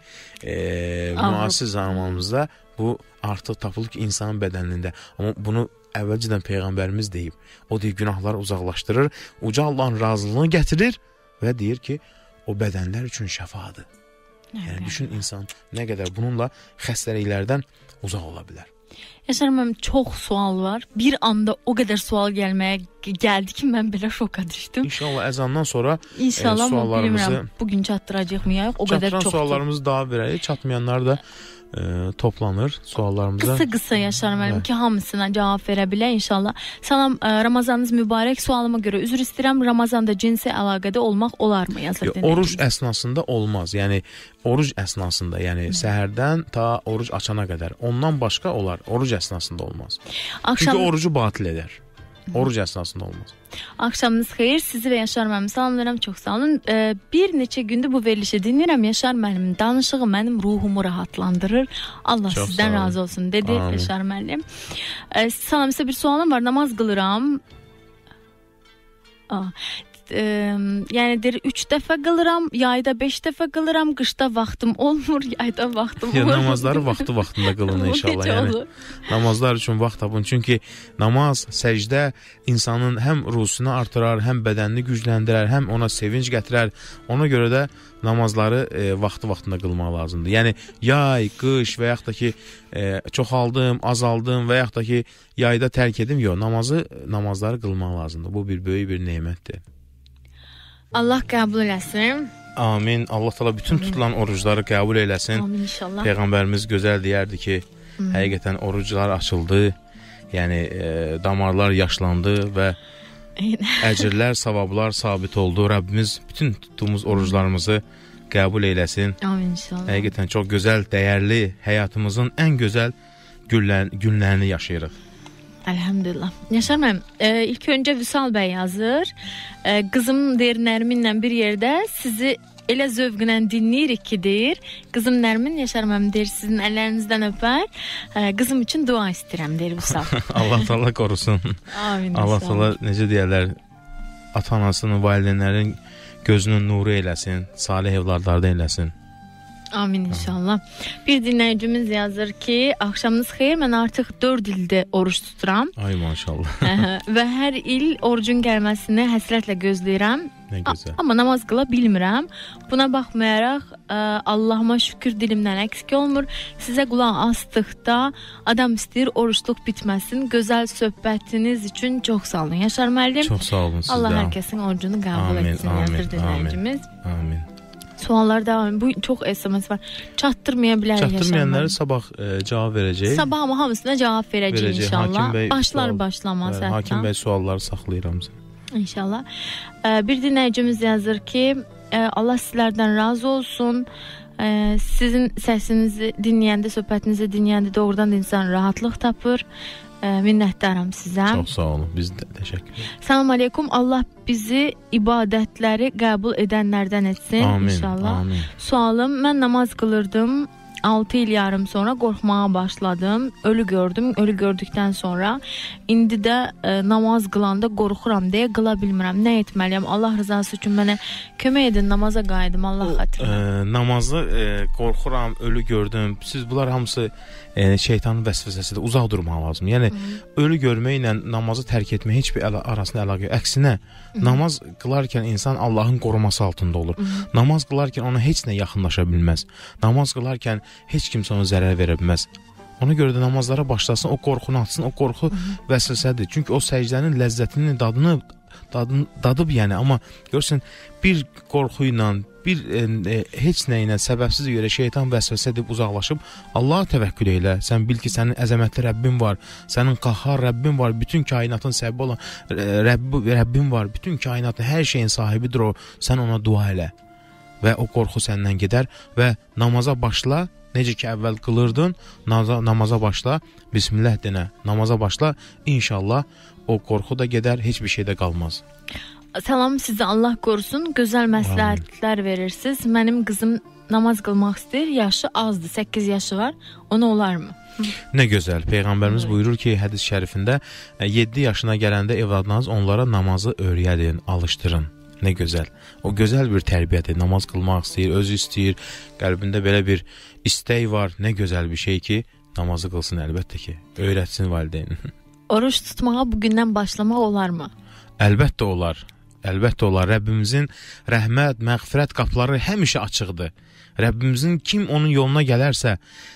müasir zamanımızda bu artıq tapılır ki, insanın bədənində. Amma bunu əvvəlcədən Peyğəmbərimiz deyib. O deyir, günahları uzaqlaşdırır, uca Allahın razılığını gətirir və deyir ki, o bədənlər üçün şəfadır. Yəni düşün, insan nə qədər bununla xəstəliklərdən uzaq ola bilər. Yaşar müəllim, çox sual var. Bir anda o qədər sual gəldi ki, mən belə şoka düşdüm. İnşallah əzandan sonra suallarımızı bugün çatdıracaq mı ya? O qədər çoxdur. Suallarımızı daha verərik. Çatmayanlar da toplanır suallarımıza. Qısa Yaşar müəllim ki, hamısına cavab verə bilər inşallah. Salam, Ramazanınız mübarək. Sualıma görə üzr istəyirəm. Ramazanda cinsi əlaqədə olmaq olarmı? Oruc əsnasında olmaz. Yəni oruc əsnasında, yəni səhərdən ta oruc açana qədər. Ondan başqa olar. Oruc əsnasında olmaz. Çünki orucu batil edər. Oruc əsnasında olmaz. Axşamınız xeyir. Sizi və Yaşar müəllim salamlayıram. Çox sağ olun. Bir neçə gündür bu verilişi dinləyirəm. Yaşar müəllimin danışığı mənim ruhumu rahatlandırır. Allah çox sizdən razı olsun dedi. Amin. Yaşar müəllim. Salam, sizə bir sualım var. Namaz qılıram. Yəni deyir 3 dəfə qılıram, yayda 5 dəfə qılıram, qışda vaxtım olmur, yayda vaxtım olmur. Namazları vaxtında qılın inşallah. Yəni namazlar üçün vaxt tapın. Çünki namaz, səcdə insanın həm ruhunu artırar, həm bədənini gücləndirər, həm ona sevinc gətirər. Ona görə də namazları vaxtında qılmaq lazımdır. Yəni yay, qış və yaxud da ki çoxaldım, azaldım və yaxud da ki yayda tərk edim, yox, namazları qılmaq lazımdır. Bu bir böyük bir nemətdir. Allah qəbul eləsin. Amin. Allah təala bütün tutulan orucları qəbul eləsin. Amin inşallah. Peyğəmbərimiz gözəl deyərdi ki, həqiqətən oruclar açıldı. Yəni damarlar yaşlandı və əcrlər, savablar sabit oldu. Rəbbimiz bütün tutduğumuz oruclarımızı qəbul eləsin. Amin inşallah. Həqiqətən çox gözəl, dəyərli, həyatımızın ən gözəl günlərini yaşayırıq. Elhamdülillah. Yaşar müəllim, ilk öncə Vüsal bəy yazır. Qızım deyir Nərminlə bir yerdə sizi elə zövqlə dinləyirik ki deyir. Qızım Nərmin, Yaşar müəllim deyir sizin əllərinizdən öpər. Qızım üçün dua istəyirəm deyir Vüsal. Allah təala qorusun. Amin. Allah təala necə deyirlər, ata-anasının, valideynlərin gözünün nuru eləsin, salih evladlarda eləsin. Amin inşallah. Bir dinləyicimiz yazır ki, axşamınız xeyir, mən artıq 4 ildir oruç tuturam. Ay maşallah. Və hər il orucun gəlməsini həsrətlə gözləyirəm. Nə gözəl. Amma namaz qıla bilmirəm. Buna baxmayaraq Allahıma şükür dilimdən əksik olmur. Sizə qulaq asdıqda adam istəyir oruçluq bitməsin. Gözəl söhbətiniz üçün çox sağ olun Yaşar müəllim. Çox sağ olun sizdə. Allah hər kəsin orucunu qəbul etsin yazır dinləyicimiz. Amin. Suallar devam. Bu çox SMS var. Çatdırmaya bilərik Yaşar müəllim. Çatdırmayanları sabah cavab verəcək. Sabah ama hamısına cavab verəcək inşallah. Başlamaz hətta. Hakim bəy sualları saxlayıram. İnşallah. Bir dinləyicimiz yazır ki, Allah sizlərdən razı olsun. Sizin səsinizi dinləyəndə, söhbətinizi dinləyəndə doğrudan insan rahatlıq tapır. Minnətdaram sizə. Çox sağ olun. Biz də təşəkkür ederiz. Salam aleykum. Allah bizi ibadətləri qəbul edənlərdən etsin. Amin, inşallah. Amin. Sualım, mən namaz qılırdım. 6 il yarım sonra qorxmağa başladım. Ölü gördüm. Ölü gördükdən sonra indi də namaz qılanda qorxuram deyə qıla bilmirəm. Nə etməliyəm? Allah rızası üçün mənə kömək edin, namaza qayıdım. Allah xatirinə. Namazı qorxuram, ölü gördüm. Siz bunlar hamısı şeytanın vəsvəsəsidir. Uzaq durmaq lazım. Yəni ölü görməklə namazı tərk etmək heç bir arasında əlaqə yox. Əksinə, namaz qılarkən insan Allahın qoruması altında olur. Namaz qılarkən ona heç nə yaxınlaşa bilməz. Namaz qılarkən heç kimsə ona zərər verə bilməz. Ona görə də namazlara başlasın, o qorxunu atsın, o qorxu vəsvəsədir. Çünki o səcdənin ləzzətinin dadıb yəni, amma görürsən bir qorxu ilə, bir heç nə ilə səbəbsiz yerə şeytan vəsvəsə edib uzaqlaşıb Allaha təvəkkül elə. Sən bil ki, sənin əzəmətli Rəbbin var, sənin qahhar Rəbbin var, bütün kainatın səbəbi olan Rəbbin var, bütün kainatın hər şeyin sahibidir o. Sən ona dua elə və o qorxu səndən gedər və namaza başla. Necə ki əvvəl qılırdın, namaza başla, bismillah denə, namaza başla, inşallah o qorxu da gedər, heç bir şey də qalmaz. Salam, sizə Allah qorusun, gözəl məsləhətlər verirsiniz. Mənim qızım namaz qılmaq istəyir, yaşı azdır, 8 yaşı var, ona olarmı? Nə gözəl, Peyğəmbərimiz buyurur ki, hədis şərifində 7 yaşına gələndə evladlarınız onlara namazı öyrədin, alışdırın. Nə gözəl. O gözəl bir tərbiyədir. Namaz qılmaq istəyir, özü istəyir. Qəlbində belə bir istək var. Nə gözəl bir şey ki, namazı qılsın əlbəttə ki. Öyrətsin valideyn. Oruç tutmağa bugündən başlamaq olarmı? Əlbəttə olar. Əlbəttə olar. Rəbbimizin rəhmət, məğfirət qapıları həmişə açıqdır. Rəbbimizin kim onun yoluna gələrsə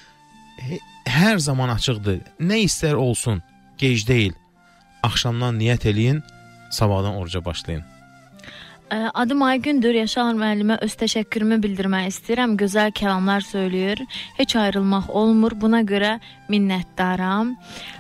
hər zaman açıqdır. Nə istər olsun, gec deyil. Axşamdan niyyət eləyin, sabahdan oruca başlayın. Adım Aygündür, Yaşar müəllimə öz təşəkkürümü bildirmək istəyirəm. Gözəl kəlamlar söylüyor, heç ayrılmaq olmur, buna görə minnətdaram.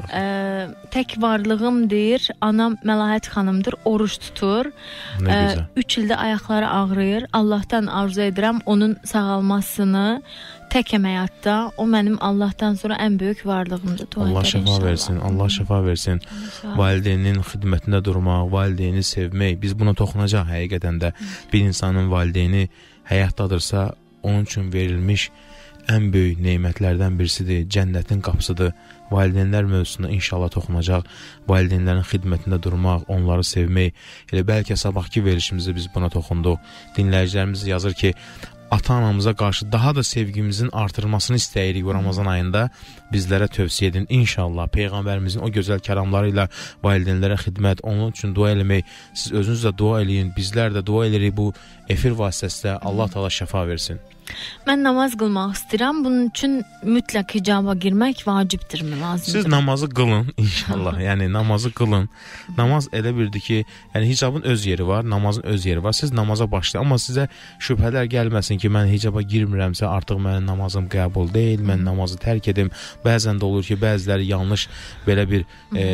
Tək varlığım deyir, anam Məlahət xanımdır, oruç tutur. 3 ildə ayaqları ağrıyır, Allahdan arzu edirəm onun sağalmasını. Təkəm həyatda, o mənim Allahdan sonra ən böyük varlığımdır. Allah şəfa versin, Allah şəfa versin. Valideynin xidmətində durmaq, valideyni sevmək, biz buna toxunacaq həqiqətən də. Bir insanın valideyni həyatdadırsa, onun üçün verilmiş ən böyük nemətlərdən birisidir, cənnətin qapısıdır. Valideynlər mövzusunda inşallah toxunacaq, valideynlərin xidmətində durmaq, onları sevmək. Elə bəlkə sabahki verilişimizdə biz buna toxunduq. Dinləyicilərimiz yazır ki, ata-anamıza qarşı daha da sevgimizin artırılmasını istəyirik bu Ramazan ayında. Bizlərə tövsiyə edin. İnşallah Peyğəmbərimizin o gözəl kəlamları ilə valideynlərə xidmət, onun üçün dua eləmək. Siz özünüz də dua eləyin, bizlər də dua eləyirik bu efir vasitəsilə. Allah Taala şəfa versin. Mən namaz qılmaq istəyirəm. Bunun üçün mütləq hicaba girmək vacibdirmi, lazımdır? Siz namazı qılın inşallah. Yəni namazı qılın. Namaz elə birdir ki, yəni hicabın öz yeri var, namazın öz yeri var. Siz namaza başlayın, amma sizə şübhələr gəlməsin ki, mən hicaba girmirəmsə artıq mənim namazım qəbul deyil, mən namazı tərk edim. Bəzən də olur ki, bəziləri yanlış belə bir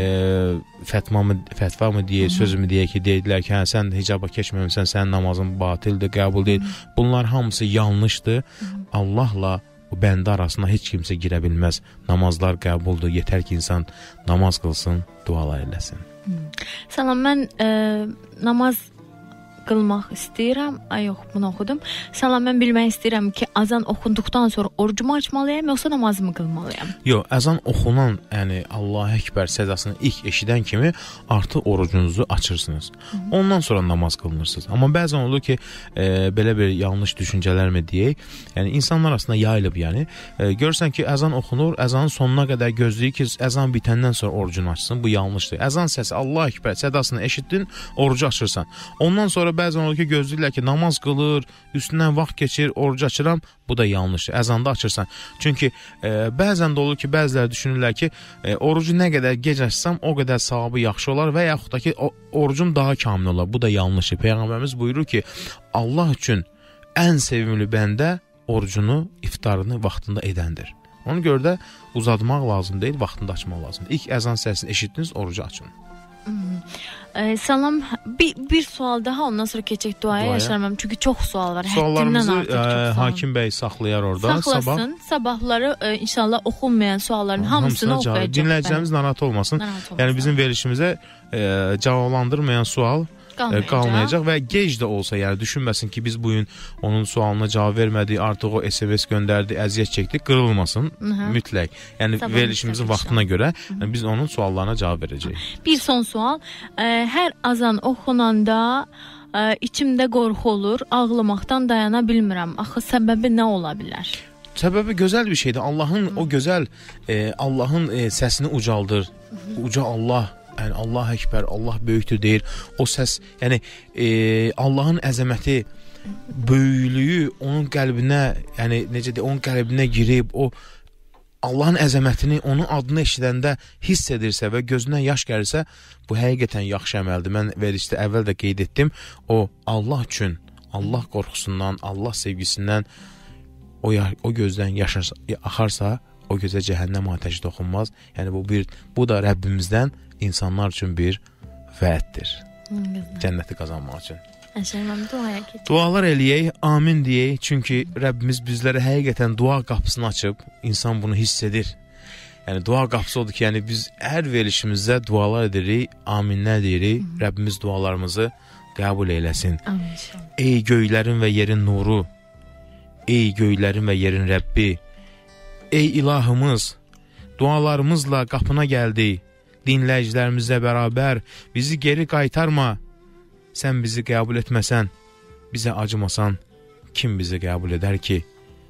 fətva mı deyək, sözümü deyək ki, deyirlər ki, hə, sən hicaba keçməmisən, sənin namazın batildir, qəbul deyil. Bunlar hamısı yanlış. Allahla o bəndə arasına heç kimsə girə bilməz. Namazlar qəbuldur. Yetər ki, insan namaz qılsın, dualar eləsin. Salam, mən namaz qılmaq istəyirəm. Yox, bunu oxudum. Salam, mən bilmək istəyirəm ki, azan oxunduqdan sonra orucumu açmalıyam, yoxsa namazımı qılmalıyam? Yox, əzan oxunan, yəni Allah Əkbər sədasını ilk eşidən kimi artıq orucunuzu açırsınız. Ondan sonra namaz qılınırsınız. Amma bəzən olur ki, belə bir yanlış düşüncələrmi deyək, yəni insanlar arasında yayılıb, yəni görürsən ki, əzan oxunur, əzanın sonuna qədər gözləyir ki, əzan bitəndən sonra orucunu açsın. Bu yanlışdır. Əzan səsi Allah Əkbər sədasını eşitdin, orucu açırsan. Ondan sonra bəzən olur ki, gözləyirlər ki, namaz qılır, üstündən vaxt keçir, orucu açıram. Bu da yanlışdır. Əzanda açırsan. Çünki bəzən də olur ki, bəziləri düşünürlər ki, orucu nə qədər gec açsam, o qədər savabı yaxşı olar və yaxud da ki, orucum daha kamil olar. Bu da yanlışdır. Peyğəmbərimiz buyurur ki, Allah üçün ən sevimli bəndə orucunu, iftarını vaxtında edəndir. Ona görə də uzatmaq lazım deyil, vaxtında açmaq lazımdır. İlk əzan səsini eşitdiniz, orucu açın. Salam, bir sual daha, ondan sonra keçək duaya yaşarmam. Çünki çox sual var. Suallarımızı Hakim bəy saxlayar orada. Saxlasın. Sabahları inşallah oxunmayan sualların hamısını oxuyacaq. Dinləyicilərimiz narahat olmasın. Yəni bizim verilişimizə cavablandırmayan sual qalmayacaq və gec də olsa, yəni düşünməsin ki, biz bugün onun sualına cavab vermədik, artıq o SMS göndərdi, əziyyət çəkdi, qırılmasın mütləq. Yəni verilişimizin vaxtına görə biz onun suallarına cavab verəcəyik. Bir son sual. Hər azan oxunanda içimdə qorxu olur, ağlamaqdan dayana bilmirəm. Axı səbəbi nə ola bilər? Səbəbi gözəl bir şeydir. Allahın o gözəl Allahın səsini ucaldır. Uca Allah, yəni Allah Əkbər, Allah böyükdür deyir. O səs, yəni Allahın əzəməti böyüklüyü onun qəlbinə, yəni necə deyim, onun qəlbinə girib, o Allahın əzəmətini, onun adını eşidəndə hiss edirsə və gözündən yaş gəlirsə, bu həqiqətən yaxşı əməldir. Mən verilişdə əvvəl də qeyd etdim, o Allah üçün, Allah qorxusundan, Allah sevgisindən o gözdən yaş axarsa, o gözə cəhənnəm atəşi toxunmaz. Yəni bu da Rəbbimizdən insanlar üçün bir vəddir. Cənnəti qazanmaq üçün. Dualar eləyək, amin deyək. Çünki Rəbbimiz bizlərə həqiqətən dua qapısını açıb. İnsan bunu hiss edir. Yəni dua qapısı odur ki, yəni biz hər verilişimizdə dualar edirik, aminlər deyirik. Rəbbimiz dualarımızı qəbul eyləsin. Amin. Ey göylərin və yerin nuru, ey göylərin və yerin Rəbbi, ey ilahımız, dualarımızla qapına gəldik. Dinləyicilərimizlə bərabər bizi geri qaytarma. Sən bizi qəbul etməsən, bizə acımasan, kim bizi qəbul edər ki?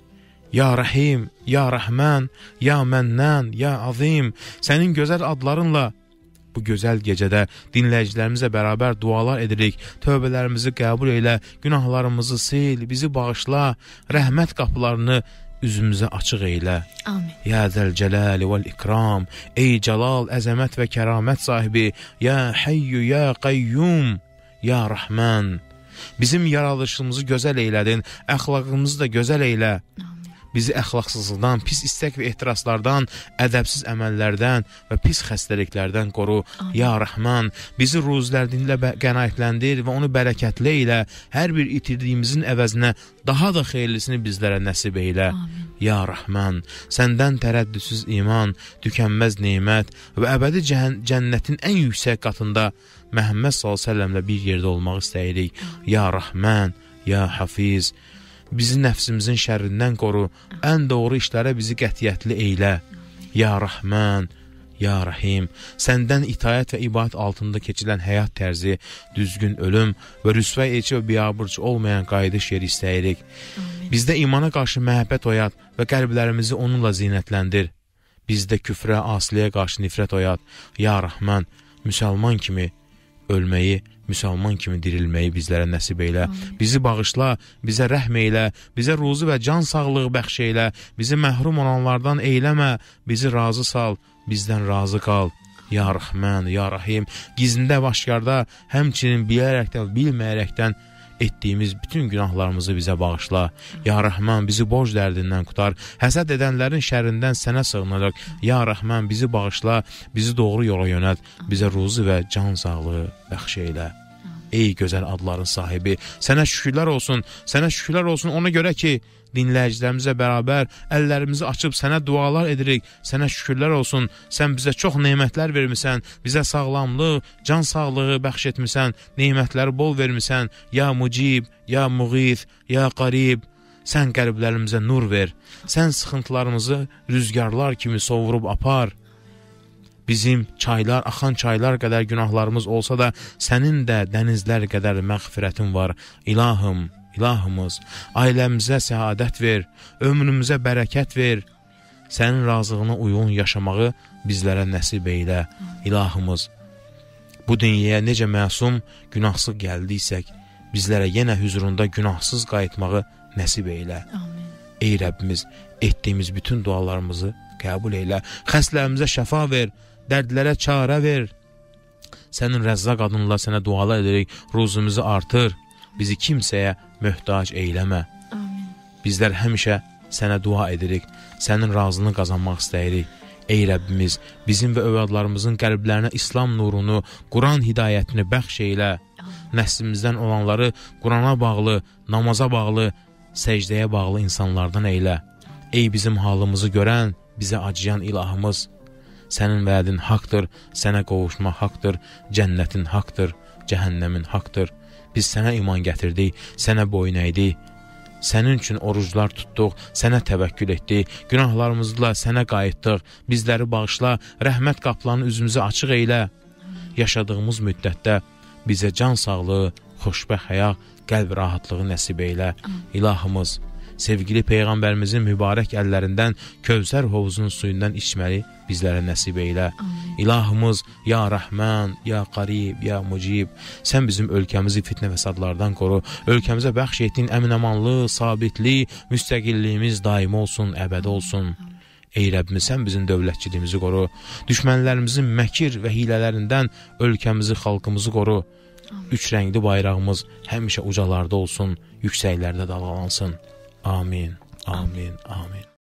Ya Rahim, Ya Rəhmən, Ya Mənnən, Ya Azim, sənin gözəl adlarınla bu gözəl gecədə dinləyicilərimizlə bərabər dualar edirik. Tövbələrimizi qəbul eylə, günahlarımızı sil, bizi bağışla, rəhmət qapılarını üzümüzə açıq eylə. Amin. Ya Zəlcəlal vəl İkram, ey Cəlal, əzəmət və kəramət sahibi, Ya Hayyü, Ya Qayyum, Ya Rəhmən, bizim yaradışımızı gözəl eylədin, əxlaqımızı da gözəl eylə. Bizi əxlaqsızlıqdan, pis istək və ehtiraslardan, ədəbsiz əməllərdən və pis xəstəliklərdən qoru. Amin. Ya Rəhmən, bizi ruzilərinlə qənaətləndir və onu bərəkətli eylə. Hər bir itirdiyimizin əvəzinə daha da xeyirlisini bizlərə nəsib eylə. Amin. Ya Rəhmən, səndən tərəddüdsüz iman, tükənməz nemət və əbədi cənnətin ən yüksək qatında Məhəmməd s.ə.v-lə bir yerdə olmaq istəyirik. Ya Rəhmən, Ya Hafiz, bizi nəfsimizin şərrindən qoru, ən doğru işlərə bizi qətiyyətli eylə. Ya Rəhmən, Ya Rahim, səndən itayət və ibadət altında keçilən həyat tərzi, düzgün ölüm və rüsvay edici və biabırçı olmayan qayıdış yeri istəyirik. Bizdə imana qarşı məhəbbət oyat və qəlblərimizi onunla zinətləndir. Bizdə küfrə, asiliyə qarşı nifrət oyat. Ya Rəhmən, müsəlman kimi ölməyi, müsəlman kimi dirilməyi bizlərə nəsib eylə. Bizi bağışla, bizə rəhm eylə, bizə ruzi və can sağlığı bəxş eylə, bizi məhrum olanlardan eyləmə, bizi razı sal, bizdən razı qal. Ya Rəhmən, Ya Rahim, gizlində və aşkarda, həmçinin bilərəkdən, bilməyərəkdən etdiyimiz bütün günahlarımızı bizə bağışla. Ya Rəhmən, bizi borc dərdindən qutar, həsəd edənlərin şərrindən sənə sığınırıq. Ya Rəhmən, bizi bağışla, bizi doğru yola yönət, bizə ruzi və can sağlığı bəxş eylə. Ey gözəl adların sahibi, sənə şükürlər olsun ona görə ki, dinləyicilərimizlə bərabər əllərimizi açıb sənə dualar edirik. Sənə şükürlər olsun, sən bizə çox nemətlər vermisən, bizə sağlamlıq, can sağlığı bəxş etmisən, nemətləri bol vermisən. Ya Mucib, Ya Muğith, Ya Qarib, sən qəlblərimizə nur ver, sən sıxıntılarımızı rüzgarlar kimi sovurub apar. Bizim çaylar, axan çaylar qədər günahlarımız olsa da, sənin də dənizlər qədər məğfirətin var. İlahım, İlahımız, ailəmizə səadət ver, ömrümüzə bərəkət ver. Sənin razılığına uyğun yaşamağı bizlərə nəsib eylə. İlahımız, bu dünyaya necə məsum, günahsız gəldiysək, bizlərə yenə hüzurunda günahsız qayıtmağı nəsib eylə. Amin. Ey Rəbbimiz, etdiyimiz bütün dualarımızı qəbul eylə. Xəstələrimizə şəfa ver, dərdlərə çarə ver. Sənin rəzzaq adınla sənə dualar edirik, ruzumuzu artır. Bizi kimsəyə möhtac eyləmə. Amin. Bizlər həmişə sənə dua edirik, sənin razılığını qazanmaq istəyirik. Ey Rəbbimiz, bizim və övladlarımızın qəlblərinə İslam nurunu, Quran hidayətini bəxş eylə. Nəslimizdən olanları Qurana bağlı, namaza bağlı, səcdəyə bağlı insanlardan eylə. Ey bizim halımızı görən, bizə acıyan ilahımız, sənin vədin haqdır, sənə qovuşma haqdır, cənnətin haqdır, cəhənnəmin haqdır. Biz sənə iman gətirdik, sənə boyun əydik, sənin üçün oruclar tutduq, sənə təvəkkül etdik, günahlarımızla sənə qayıtdıq, bizləri bağışla, rəhmət qapılarını üzümüzə açıq eylə. Yaşadığımız müddətdə bizə can sağlığı, xoşbəxt həyat, qəlb rahatlığı nəsib eylə. İlahımız, sevgili Peyğəmbərimizin mübarək əllərindən Kövsər hovuzunun suyundan içməli bizlərə nəsib eylə. Amin. İlahımız, ya Rəhman, ya Qarib, ya Mucib, sən bizim ölkəmizi fitnə fəsadlardan qoru. Ölkəmizə bəxş etdiyin əmin-amanlıq, sabitlik, müstəqilliyimiz daimi olsun, əbədi olsun. Ey Rəbbimiz, sən bizim dövlətçiliyimizi qoru. Düşmənlərimizin məkir və hilələrindən ölkəmizi, xalqımızı qoru. Üç rəngli bayrağımız həmişə ucalarda olsun, yüksəklərdə dalğalansın. Amin, amin, amin.